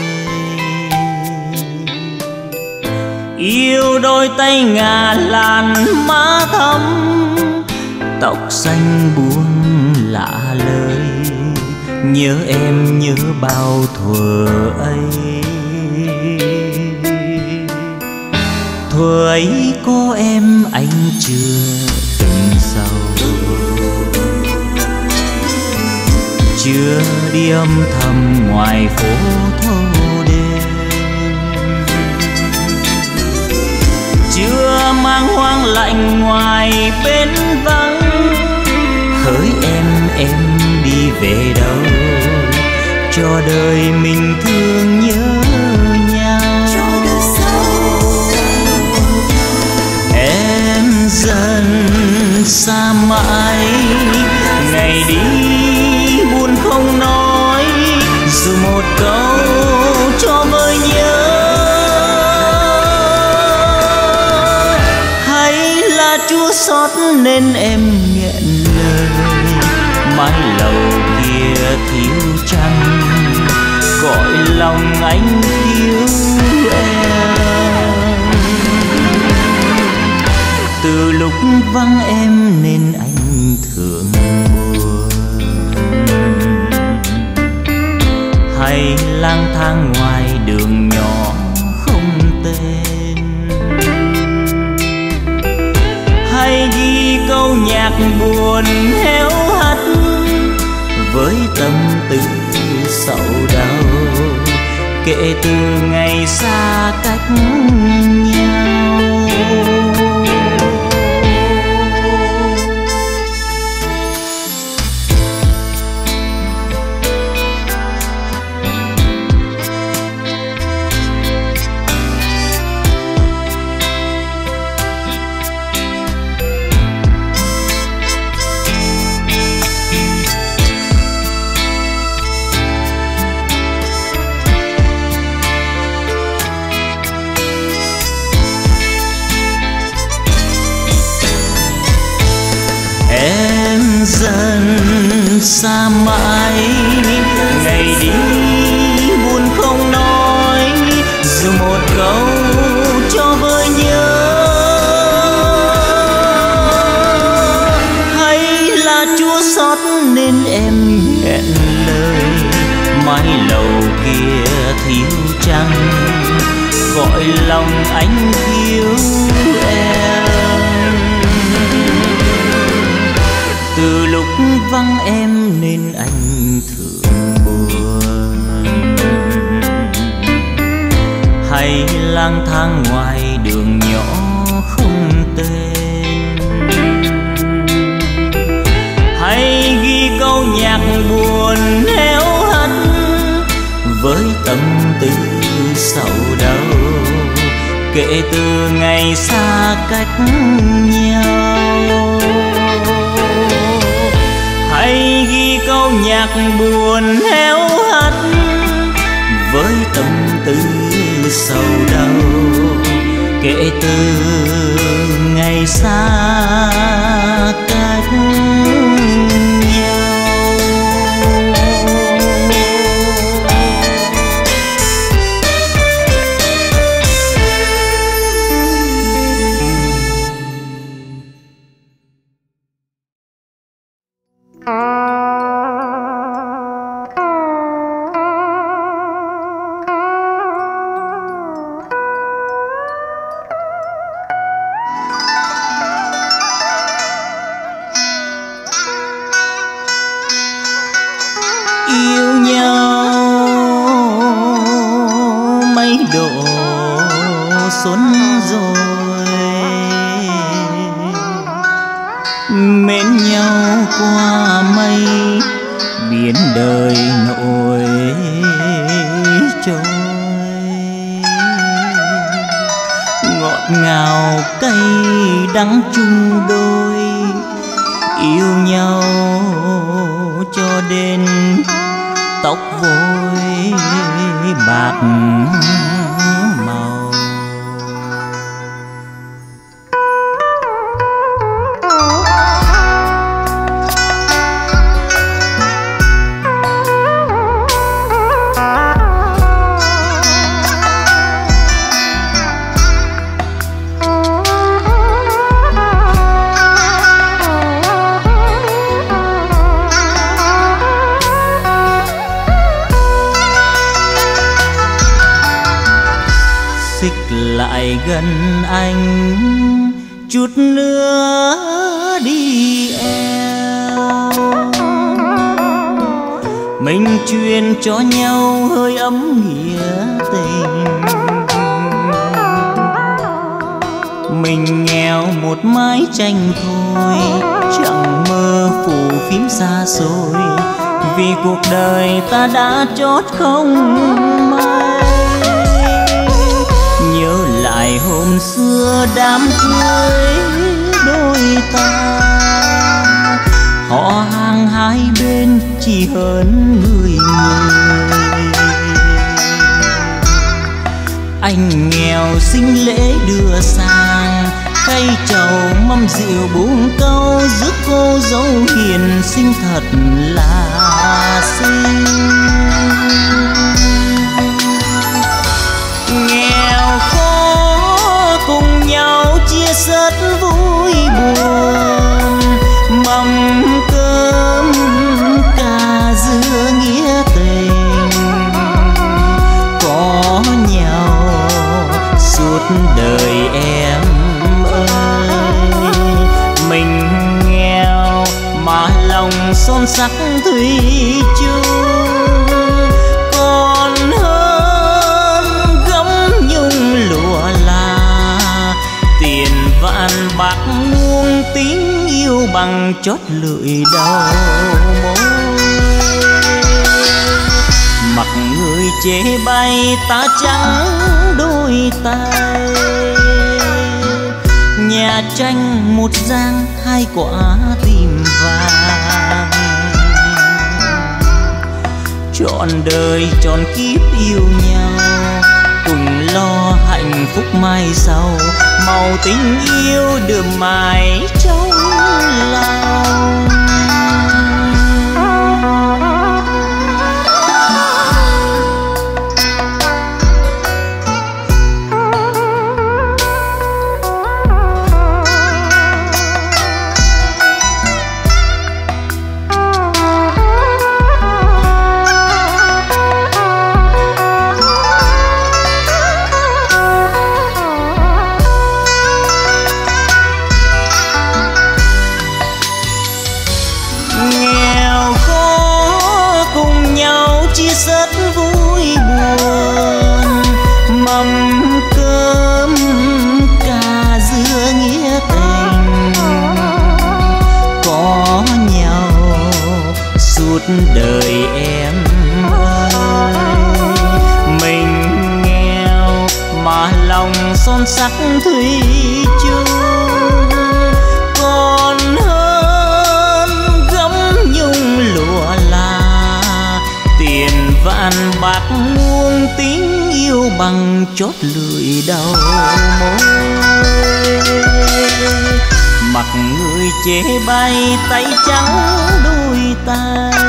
yêu đôi tay ngà làn má thắm, tóc xanh buông lạ lời, nhớ em nhớ bao thuở ấy. Thuở ấy có em anh chưa từng giàu, chưa đi âm thầm ngoài phố thâu đêm, chưa mang hoang lạnh ngoài bến vắng. Hỡi em đi về đâu, cho đời mình thương nhớ nhau. Em dần xa mãi, ngày đi buồn không nói, dù một câu cho vơi nhớ. Hay là Chúa xót nên em nghẹn lời, mái lầu kia thiếu trăng, gọi lòng anh thiếu em. Từ lúc vắng em nên anh thường buồn, hay lang thang ngoài đường nhỏ không tên, hay ghi câu nhạc buồn héo hắt với tâm tư sầu đau, kể từ ngày xa cách nhau. Em dần xa mãi, ngày đi buồn không nói, dù một câu cho vơi nhớ. Hay là Chúa xót nên em nghẹn lời, mái lầu kia thiếu trăng, gọi lòng anh thiếu em. Từ lúc vắng em nên anh thường buồn, hay lang thang ngoài đường nhỏ không tên, hay ghi câu nhạc buồn héo hắt với tâm tư sầu đau, kể từ ngày xa cách nhau. Hay ghi câu nhạc buồn héo hắt với tâm tư sầu đau, kể từ ngày xa cách nhau. Yêu nhau mấy độ xuân rồi, mến nhau qua mây biển đời nổi trôi. Ngọt ngào cay đắng chung đôi, yêu nhau cho đến tóc vôi bạc màu. lại gần anh chút nữa đi em. Mình truyền cho nhau hơi ấm nghĩa tình. Mình nghèo một mái tranh thôi, chẳng mơ phủ phím xa xôi, vì cuộc đời ta đã chót không may. Nhớ lại hôm xưa đám cưới đôi ta, họ hàng hai bên chỉ hơn người người. Anh nghèo xin lễ đưa sang, khay trầu mâm rượu buông câu, giúp cô dâu hiền xinh thật là xinh. Nghèo khó cùng nhau chia sớt vui buồn, mâm cơm cà dưa nghĩa tình. Có nhau suốt đời em ơi, mình nghèo mà lòng son sắc thủy chung. Còn hơn gấm nhung lụa là tiền vạn bạc muôn, tình yêu bằng chót lưỡi đầu môi. Mặc người chê bay ta trắng đôi tay, nhà tranh một giang hai quả tim vàng. Trọn đời trọn kiếp yêu nhau, cùng lo hạnh phúc mai sau, màu tình yêu đượm mãi trong lòng. Đời em ơi, mình nghèo mà lòng son sắc thủy chung. Còn hơn gấm nhung lụa là tiền vạn bạc muôn, tình yêu bằng chót lưỡi đầu môi. Mặc người chê bay tay trắng đôi tay,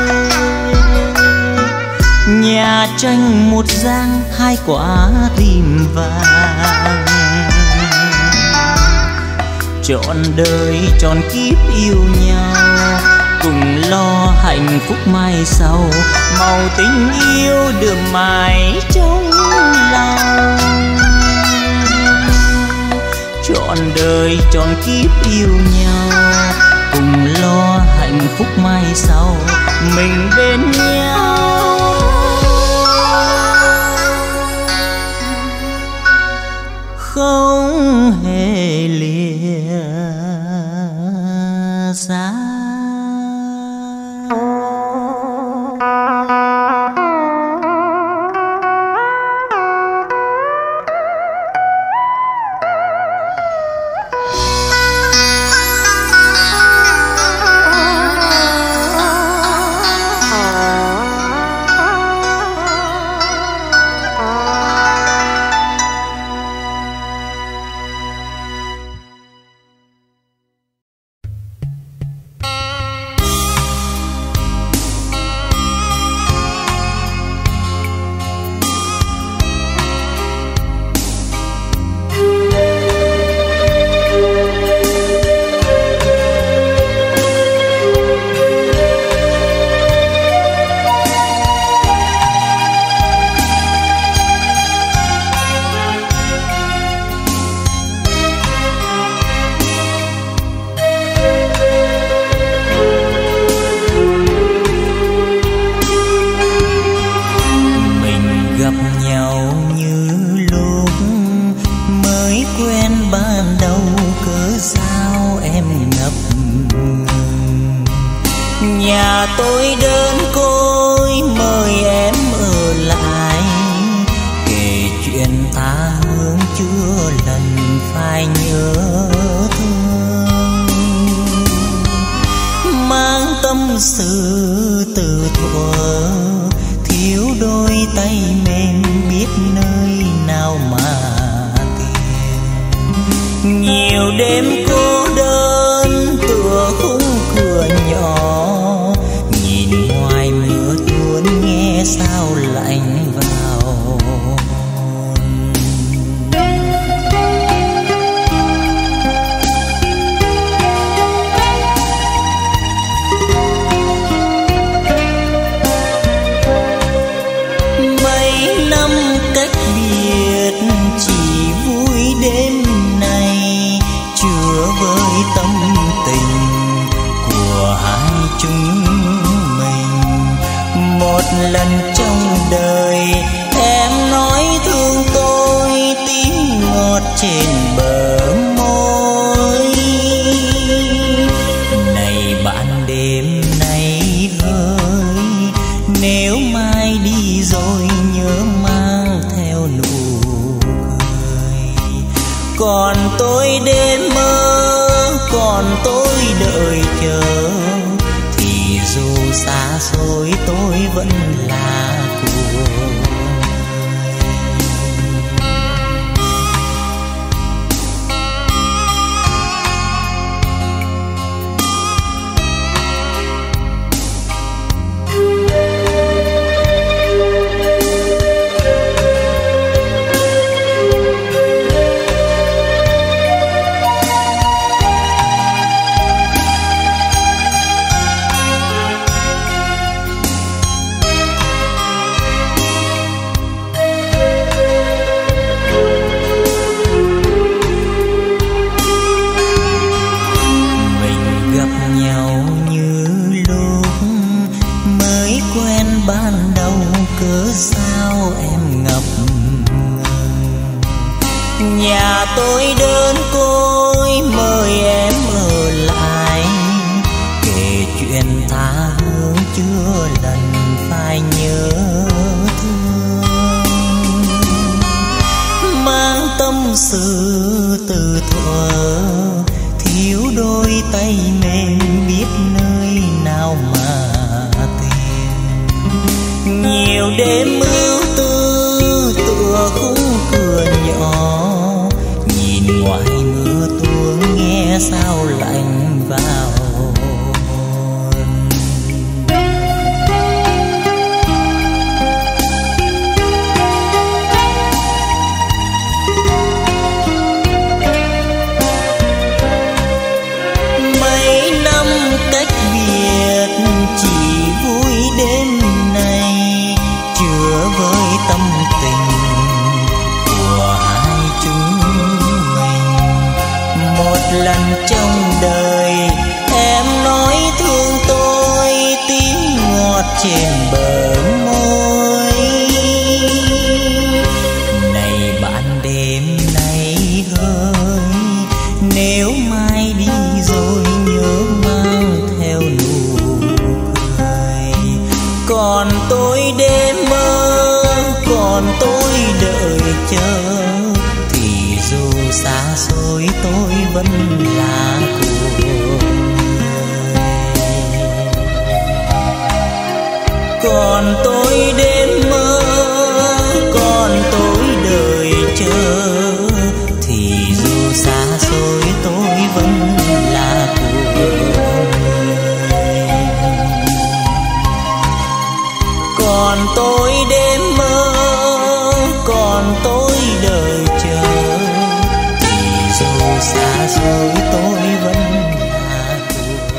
nhà tranh một giang hai quả tim vàng. Trọn đời trọn kiếp yêu nhau, cùng lo hạnh phúc mai sau, màu tình yêu đượm mãi trong lòng. Trọn đời trọn kiếp yêu nhau, cùng lo hạnh phúc mai sau, mình bên nhau. Không hề lìa xa. Nhà tôi đơn côi mời em ở lại, kể chuyện tha hương chưa lần phai nhớ thương. Mang tâm sự từ thuở, thiếu đôi tay mềm biết nơi nào mà tìm. Nhiều đêm cô đơn tựa khung cửa nhỏ, nhìn ngoài mưa tuôn nghe sao lạnh vào. Mấy năm cách biệt chỉ vui đêm nay, chứa với tâm tình của hai chúng mình. Một lần trong đời em nói thương tôi, tiếng ngọt trên bờ môi. Này bạn đêm nay hỡi, nếu mai đi rồi nhớ mang theo nụ cười. Còn tôi đêm mơ, còn tôi đợi chờ, thì dù xa xôi tôi vẫn là của người. Nhà tôi đơn côi mời em ở lại, kể chuyện tha hương chưa lần phai nhớ thương. Mang tâm sự từ thuở, thiếu đôi tay mềm biết nơi nào mà tìm. Nhiều đêm ưu tư tựa khung cửa nhỏ, ngoài mưa tuôn nghe sao lạnh vào. Mấy năm cách biệt chỉ vui đêm nay, chứa với tâm tình của hai chúng. Một lần trong đời em nói thương tôi, tiếng ngọt trên bờ môi. Này bạn đêm nay hỡi, nếu mai đi rồi nhớ mang theo nụ cười. Còn tôi đêm mơ, còn tôi đợi chờ, dù xa xôi tôi vẫn là của người. Còn tôi đêm mơ, còn tôi đợi chờ, thì dù xa xôi tôi vẫn là của người. Còn tôi đêm mơ, còn tôi đợi chờ, dù xa xôi tôi vẫn là của.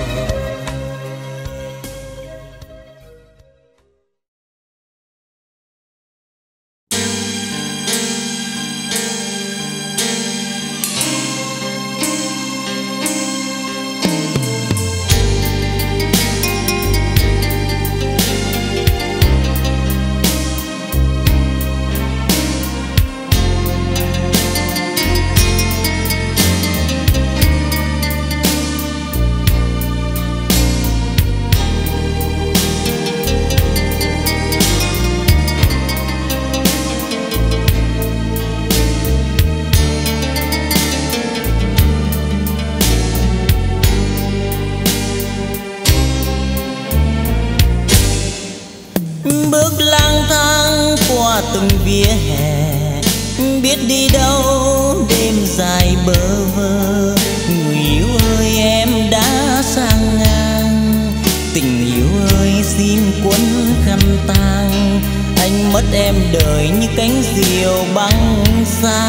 vỉa hè, biết đi đâu đêm dài bơ vơ. Người yêu ơi em đã sang ngang, tình yêu ơi xin quấn khăn tang. Anh mất em đời như cánh diều băng xa.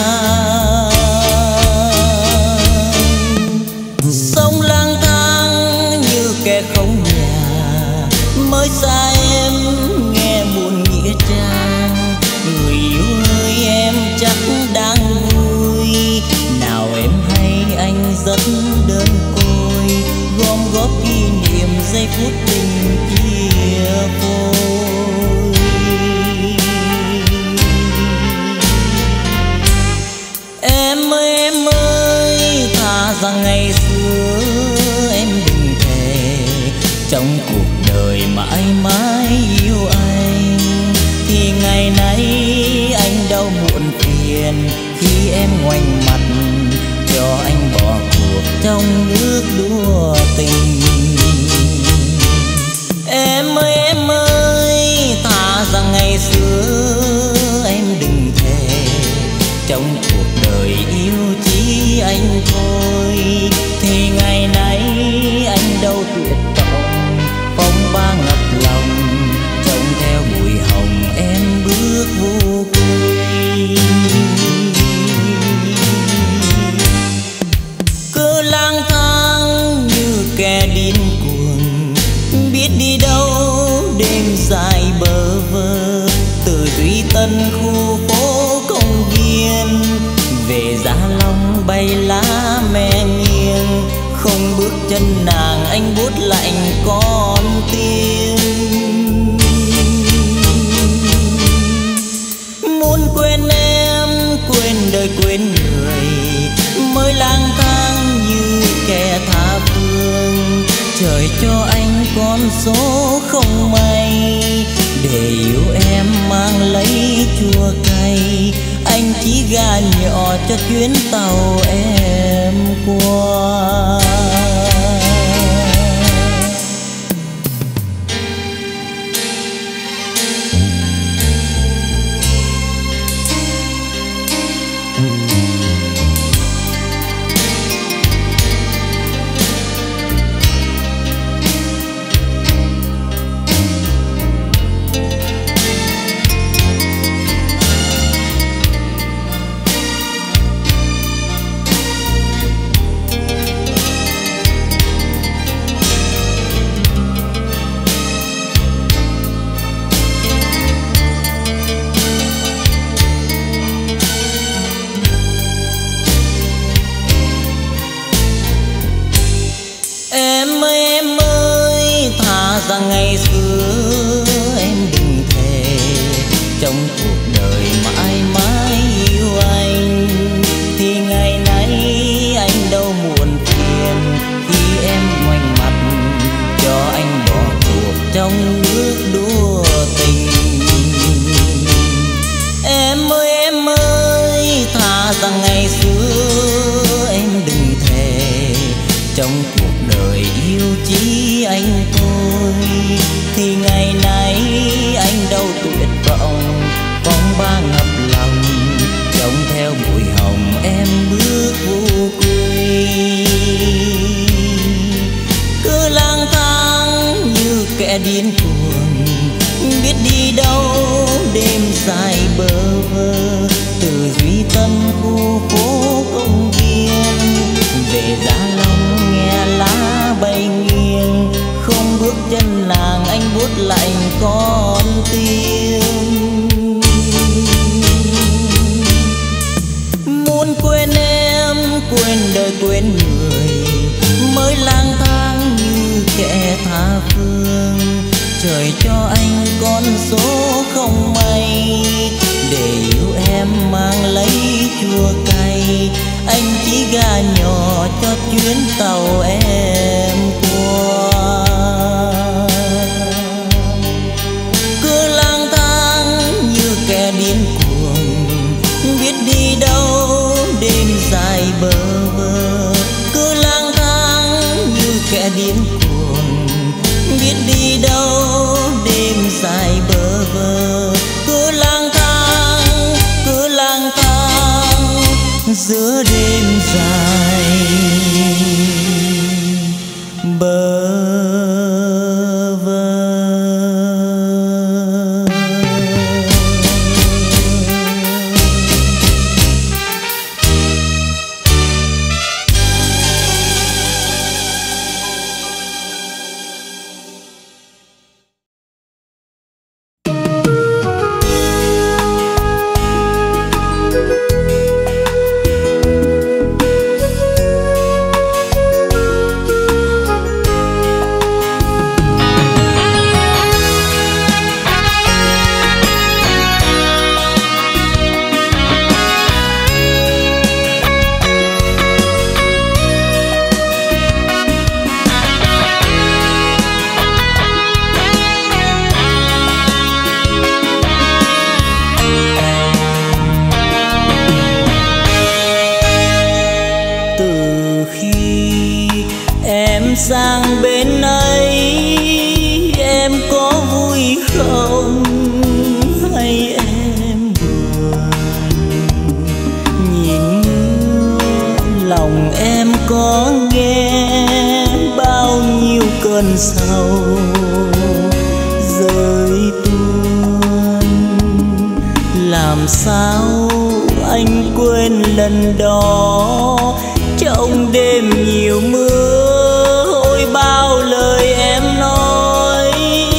Sống lang thang như kẻ không nhà, mới xa em nghe buồn nghĩa trang. Người yêu ơi em chắc đang vui, nào em hay anh rất đơn côi, gom góp kỷ niệm giây phút tình chia phôi. Em ơi thà rằng ngày xưa em đừng thề trong cuộc đời mãi mãi yêu anh, thì ngày nay anh đau muộn phiền khi em ngoảnh mặt cho anh bỏ cuộc trong nước đua tình. Em ơi thà rằng ngày xưa em đừng thề trong cuộc đời yêu chỉ anh thôi, thì ngày nay anh đâu tuyệt vọng phong ba ngập lòng, trông theo bụi hồng em bước vô quy. Cứ lang thang như kẻ điên cuồng, biết đi đâu đêm dài bơ vơ. Từ Duy Tân khu phố công viên về Gia Long bay lá me nghiêng, không bước chân nàng anh buốt lạnh con tim. Muốn quên em quên đời quên người, mới lang thang như kẻ tha phương. Trời cho anh con số không may, để yêu em mang lấy chua cay. Anh chỉ gà nhỏ cho chuyến tàu em qua. Rằng ngày xưa em đừng thề trong cuộc đời mãi mãi yêu anh, thì ngày nay anh đâu muộn phiền khi em ngoảnh mặt cho anh bỏ cuộc trong nước đua tình. Em ơi thà rằng ngày xưa em đừng thề trong cuộc đời yêu chỉ anh thôi, thì ngày nay anh đâu tuyệt vọng phong ba ngập lòng, trông theo bụi hồng em bước vô quy. Cứ lang thang như kẻ điên cuồng, biết đi đâu đêm dài bơ vơ. Từ Duy Tân khu phố công viên về Gia Long nghe lá bay nghiêng, không bước chân nàng anh buốt lạnh con tim. Muốn quên em quên đời quên người, mới lang thang như kẻ tha phương. Trời cho anh con số không may, để yêu em mang lấy chua cay. Anh chỉ gà nhỏ cho chuyến tàu em qua. Cứ lang thang như kẻ điên cuồng, biết đi đâu đêm dài bơ vơ. Cứ lang thang như kẻ điên cuồng, biết đi đâu đêm dài bơ vơ. Cứ lang thang sang bên ấy em có vui không hay em buồn? Nhìn lòng em có nghe bao nhiêu cơn sầu rơi tuôn. Làm sao anh quên lần đó trong đêm nhiều mưa, ôi bao lời em nói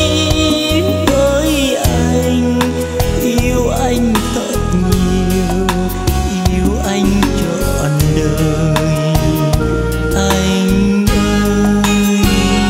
với anh. Yêu anh thật nhiều, yêu anh trọn đời anh ơi.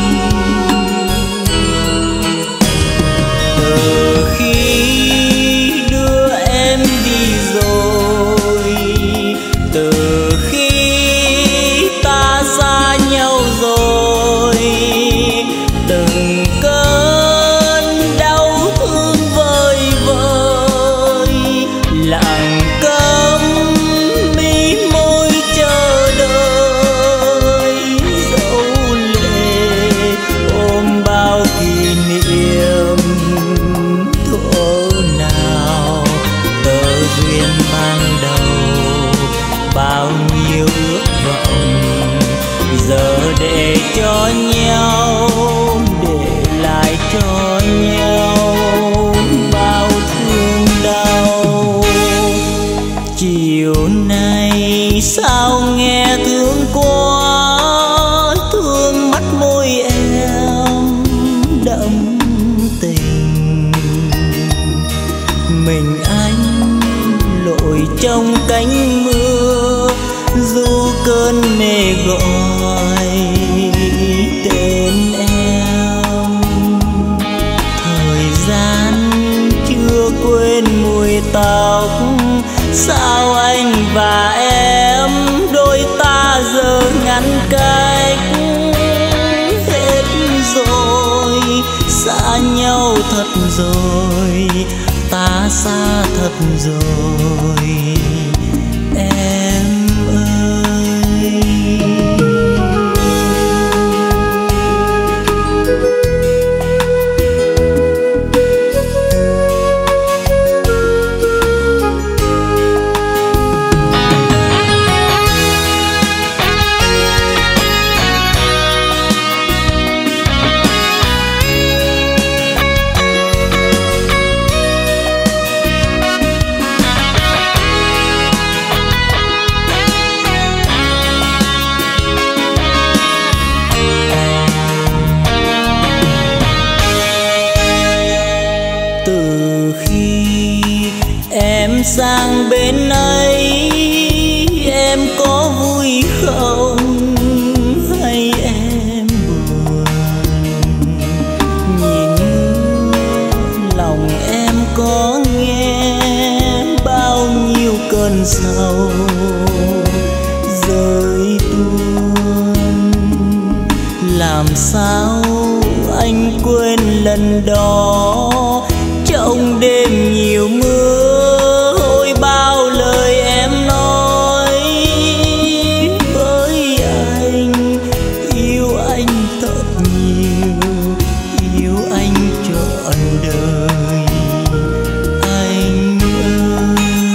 Từ khi đưa em đi rồi, từ khi ta xa nhau rồi, từng cơn đau thương vơi vơi lặng câm mí môi chờ đợi. Dẫu lệ ôm bao kỷ niệm thuở nào tờ duyên ban đầu, bao nhiêu ước vọng giờ để cho nhau, để lại cho nhau bao thương đau. Chiều nay sao nghe thương quá, thương mắt môi em đậm tình. Mình anh lội trong cánh mưa, dù cơn mê gọi tên em. Thời gian chưa quên mùi tóc, sao anh và em đôi ta giờ ngăn cách. Hết rồi, xa nhau thật rồi, ta xa thật rồi em ơi. Từ khi em sang bên ấy em có vui không hay em buồn? Nhìn lòng em có nghe bao nhiêu cơn sầu rơi tuôn. Làm sao anh quên lần đó trong đêm nhiều mưa, ôi bao lời em nói với anh. Yêu anh thật nhiều, yêu anh trọn đời anh ơi.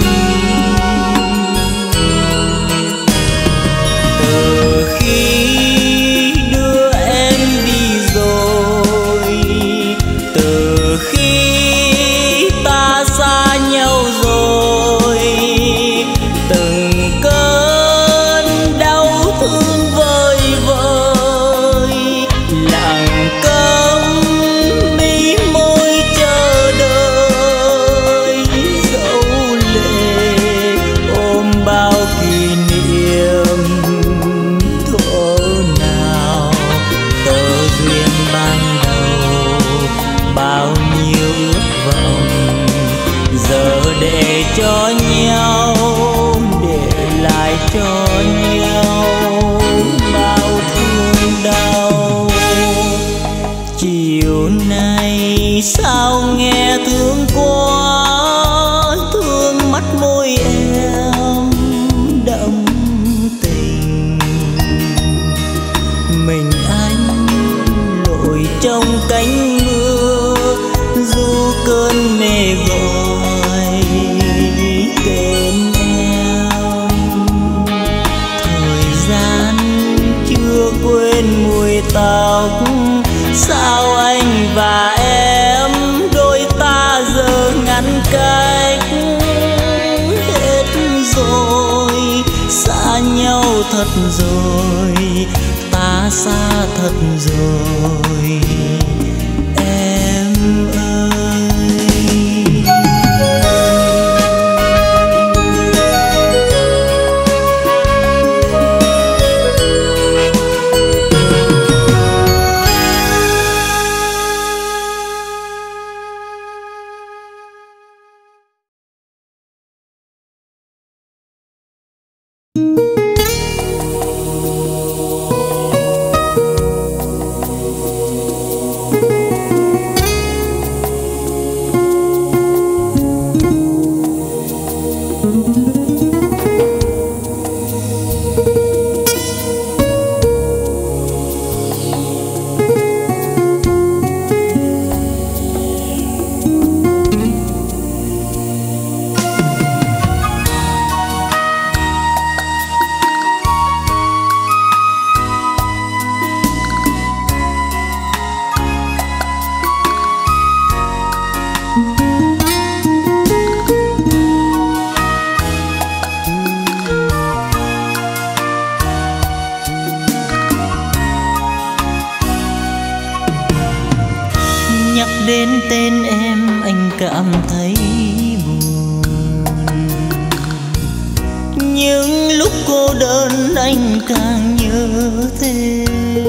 Từ khi đưa em đi rồi, từ khi ta xa nhau rồi, từng cơn đau thương vơi vơi lặng câm mí môi chờ đợi. Dẫu lệ ôm bao kỷ niệm thuở nào tờ duyên ban đầu, bao nhiêu ước vọng giờ để cho nhau, để lại cho nhau bao thương đau. Chiều nay sao nghe thương quá, thương mắt môi em đậm tình. Mình anh ngồi trong cánh mưa, du cơn mê gọi tên em. Thời gian chưa quên mùi tóc, sao anh và em đôi ta giờ ngăn cách. Hết rồi, xa nhau thật rồi, ta xa thật rồi em ơi. Nhắc đến tên em anh cảm thấy buồn. Những lúc cô đơn anh càng nhớ thêm.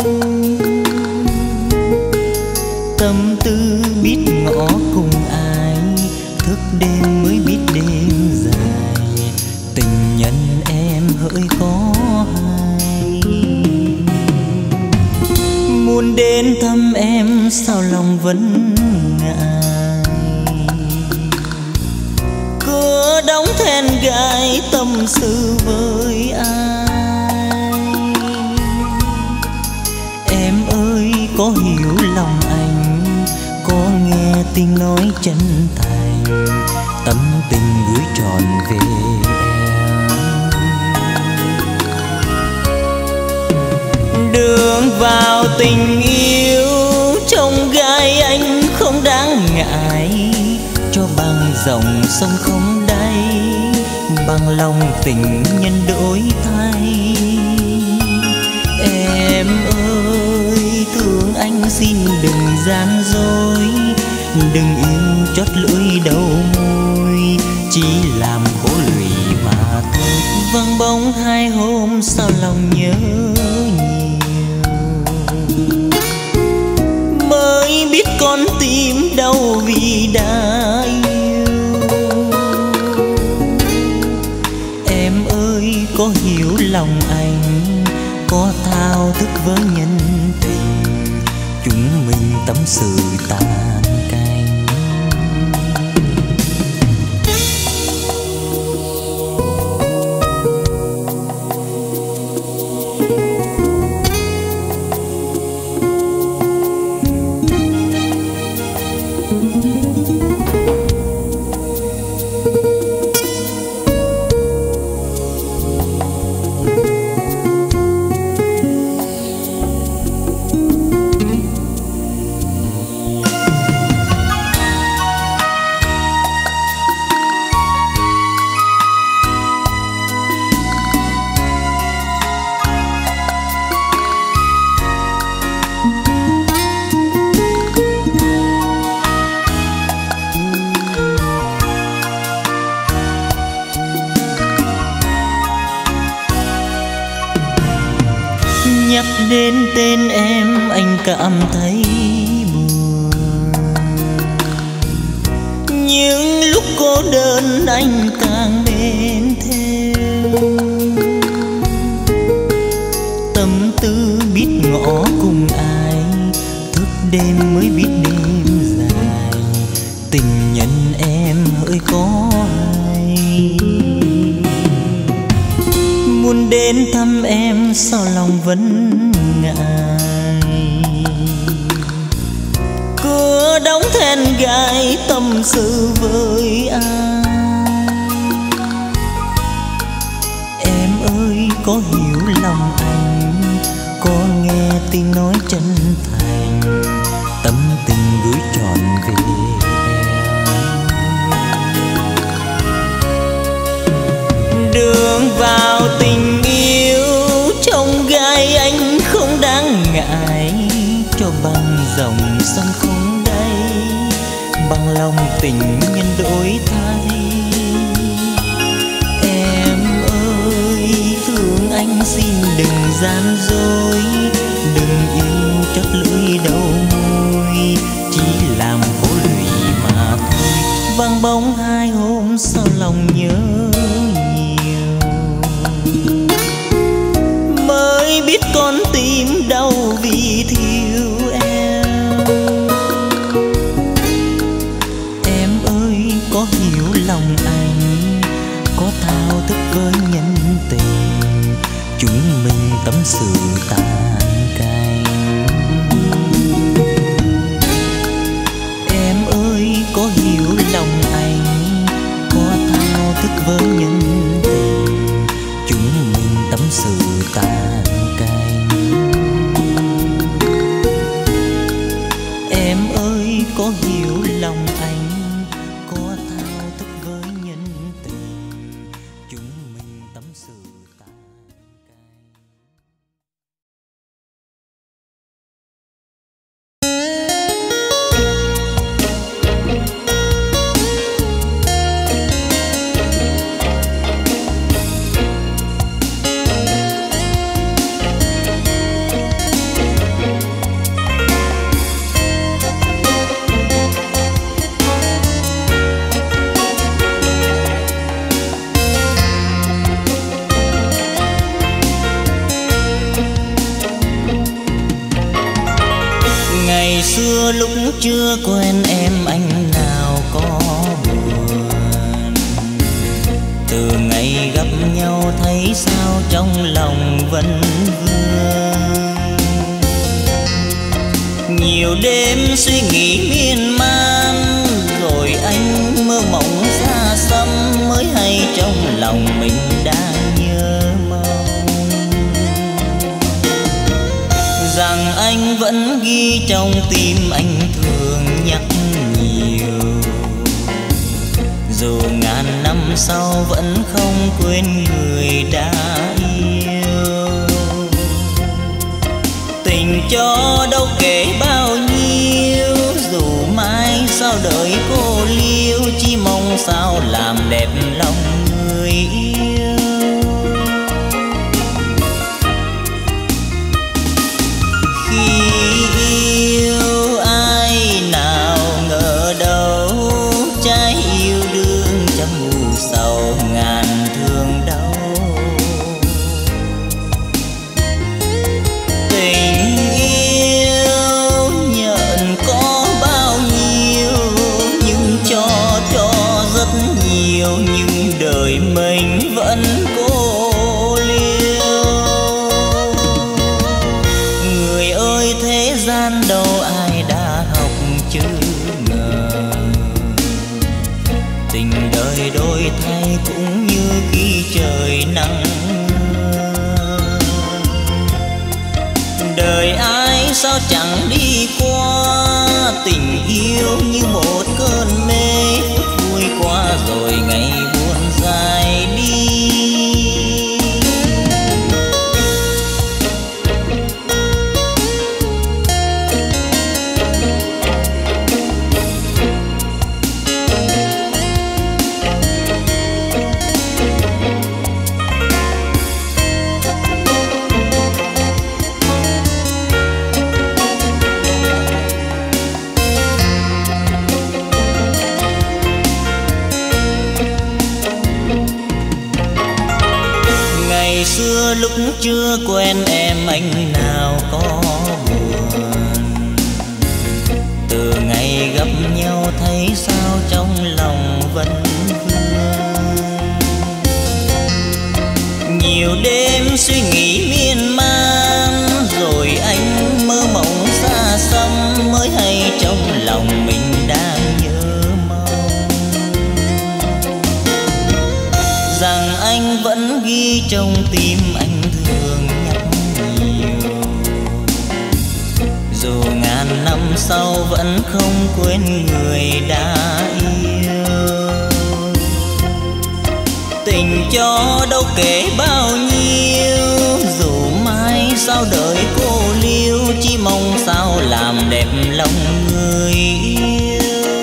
Tâm tư biết ngõ cùng ai, thức đêm mới biết đêm dài. Tình nhân em hỡi có hay, muốn đến thăm em sao lòng vẫn ngại. Cửa đóng then gài tâm sự với ai. Em ơi có hiểu lòng anh, có nghe tiếng nói chân thành, tâm tình gửi trọn về em. Đường vào tình yêu trong gai anh không đáng ngại, cho bằng dòng sông không đáy, bằng lòng tình nhân đổi thay. Em ơi thương anh xin đừng gian dối, đừng yêu chót lưỡi đầu môi, chỉ làm khổ lụy mà thôi. Vắng bóng hai hôm sao lòng nhớ nhiều, mới biết con tim đau vì đã yêu. Em ơi có hiểu lòng anh, có thao thức với nhân tình, chúng mình tâm sự tàn canh. Nhắc đến tên em anh cảm thấy buồn. Những lúc cô đơn anh càng mến thêm. Tâm tư biết ngõ cùng ai, thức đêm mới biết đêm dài. Tình nhân em hỡi có hay, muốn đến thăm em sao lòng vẫn ngại. quen gái tâm sự với ai. Em ơi có hiểu lòng anh, có nghe tiếng nói chân thành, tâm tình gửi trọn về em. Đường vào tình yêu trong gai anh không đáng ngại, cho bằng dòng sông không đáy, bằng lòng tình nhân đổi thay. Em ơi thương anh xin đừng gian dối, đừng yêu chắc lưỡi đầu môi, chỉ làm khổ lụy mà thôi. Vang bóng hai hôm sau lòng nhớ nhiều, mới biết con tim đau vì thiếu em. Em ơi có hiểu lòng anh, có thao thức với nhân tình, chúng mình tâm sự tàn canh. Em ơi có hiểu lòng anh, có thao thức với nhân tình, chúng mình tâm sự tàn canh. Em ơi có hiểu lòng anh, có thao thức với nhân tình, chúng mình tâm sự tàn canh. Ngày xưa lúc chưa quen em anh nào có buồn, từ ngày gặp nhau thấy sao trong lòng vẫn vương. Nhiều đêm suy nghĩ miên man, rồi anh mơ mộng xa xăm, mới hay trong lòng mình đang nhớ mong, rằng anh vẫn ghi trong tim anh thường nhắc nhiều. Dù ngàn năm sau vẫn không quên người đã yêu. Tình cho đâu kể bao nhiêu, dù mai sao đợi cô liêu, chỉ mong sao làm đẹp lòng người yêu. Yêu ai nào ngờ đâu, trái yêu đương trăm mù sầu ngàn thương đau. Tình yêu nhận có bao nhiêu, nhưng cho rất nhiều, nhưng đời mình vẫn cô liêu. Người ơi thế gian đâu ai đã học chứ ngờ, tình đời đổi thay cũng như khi trời nắng. Đời ai sao chẳng đi qua, tình yêu như một cơn mê, phút vui qua rồi ngày buồn dài đi. Xưa lúc chưa quen em anh nào có buồn, từ ngày gặp nhau thấy sao trong lòng vẫn vương. Nhiều đêm suy nghĩ miên man, rồi anh mơ mộng xa xăm, mới hay trong lòng mình đã trong tim anh thường nhắc nhiều. Dù ngàn năm sau vẫn không quên người đã yêu. Tình cho đâu kể bao nhiêu, dù mai sau đời cô liêu, chỉ mong sao làm đẹp lòng người yêu.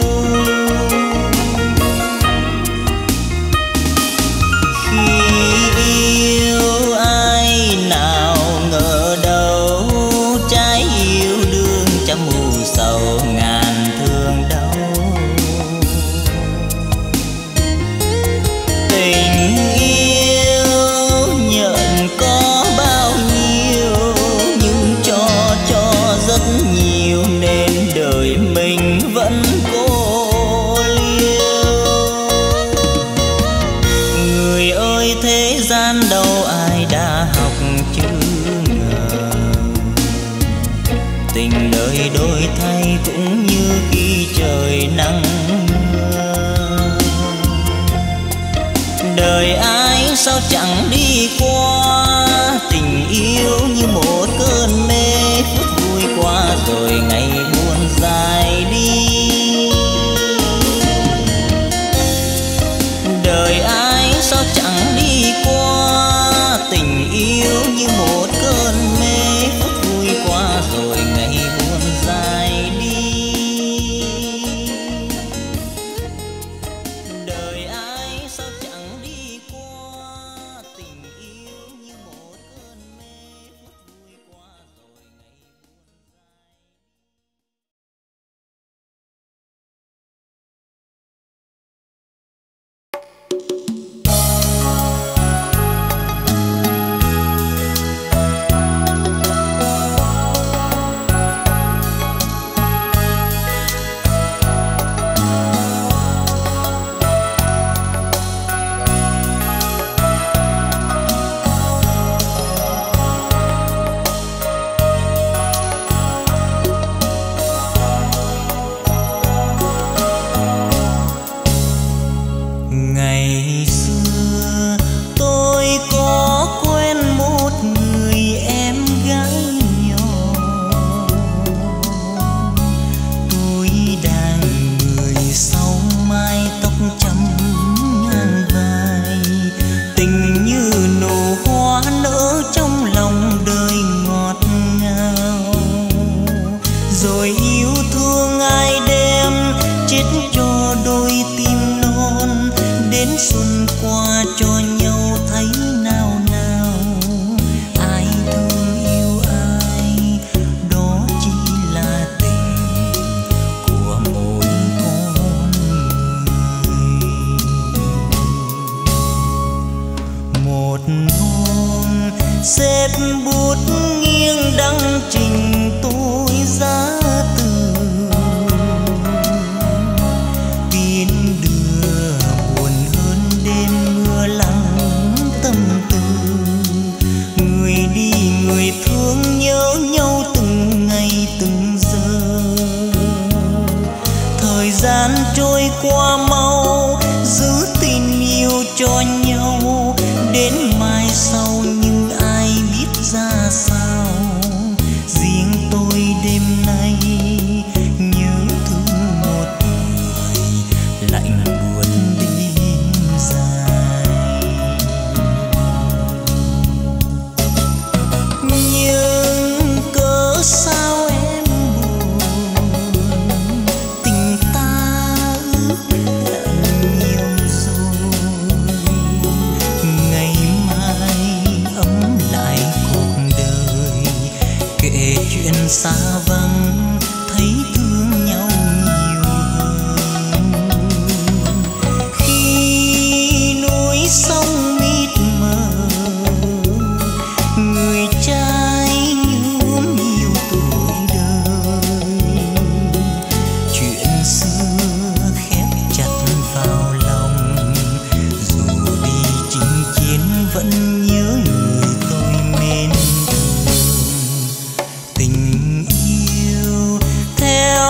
Đâu ai đã học chứ ngờ, tình đời đổi thay cũng như khi trời nắng mưa. Đời ai sao chẳng đi qua, tình yêu như một cơn mê, phút vui qua rồi ngày buồn dài đi. Đời ai sao chẳng đi qua, tình yêu như một cơn mê, phút vui qua rồi ngày buồn dài đi. Đời ai sao chẳng đi qua, tình yêu như một cơn mê, phút vui qua rồi ngày buồn theo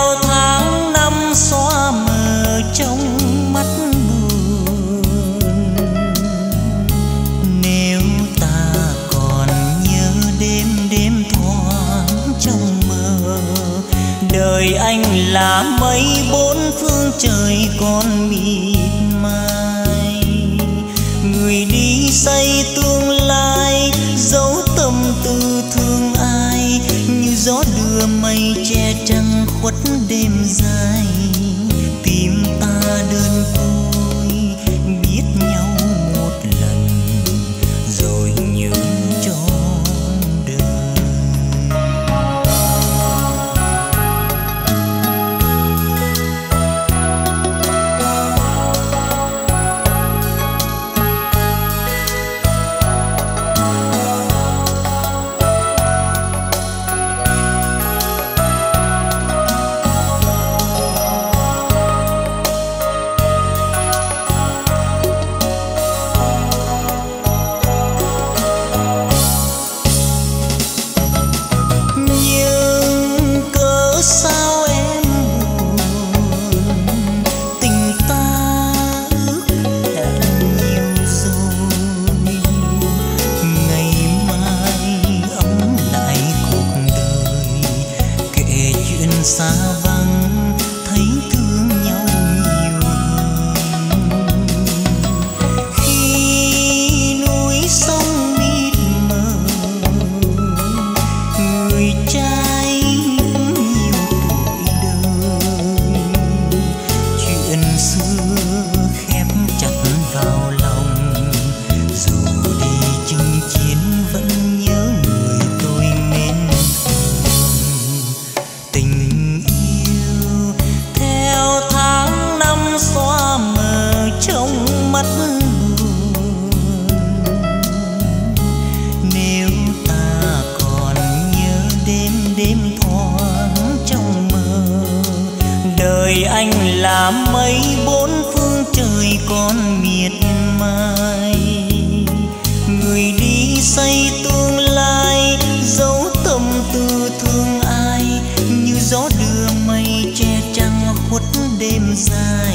đời anh là mây bốn phương trời còn mịt mai. Người đi xây tương lai dấu tâm tư thương ai, như gió đưa mây che trăng khuất đêm dài. Tim ta đơn côi biết nhau một lần rồi nhớ trọn đời. Xa vắng thấy thương nhau nhiều hơn. Khi núi sông mịt mờ, người trai nhiều tuổi đời, chuyện xưa khép chặt vào lòng. Dù đi chinh chiến vẫn nhớ người tôi mến thương. Tình xóa mờ trong mắt buồn. Nếu ta còn nhớ đêm đêm thoáng trong mơ, đời anh là mây bốn phương trời còn miệt mài. Người đi xây tương lai dấu tâm tư thương ai, như gió đưa mây che trăng khuất đêm dài.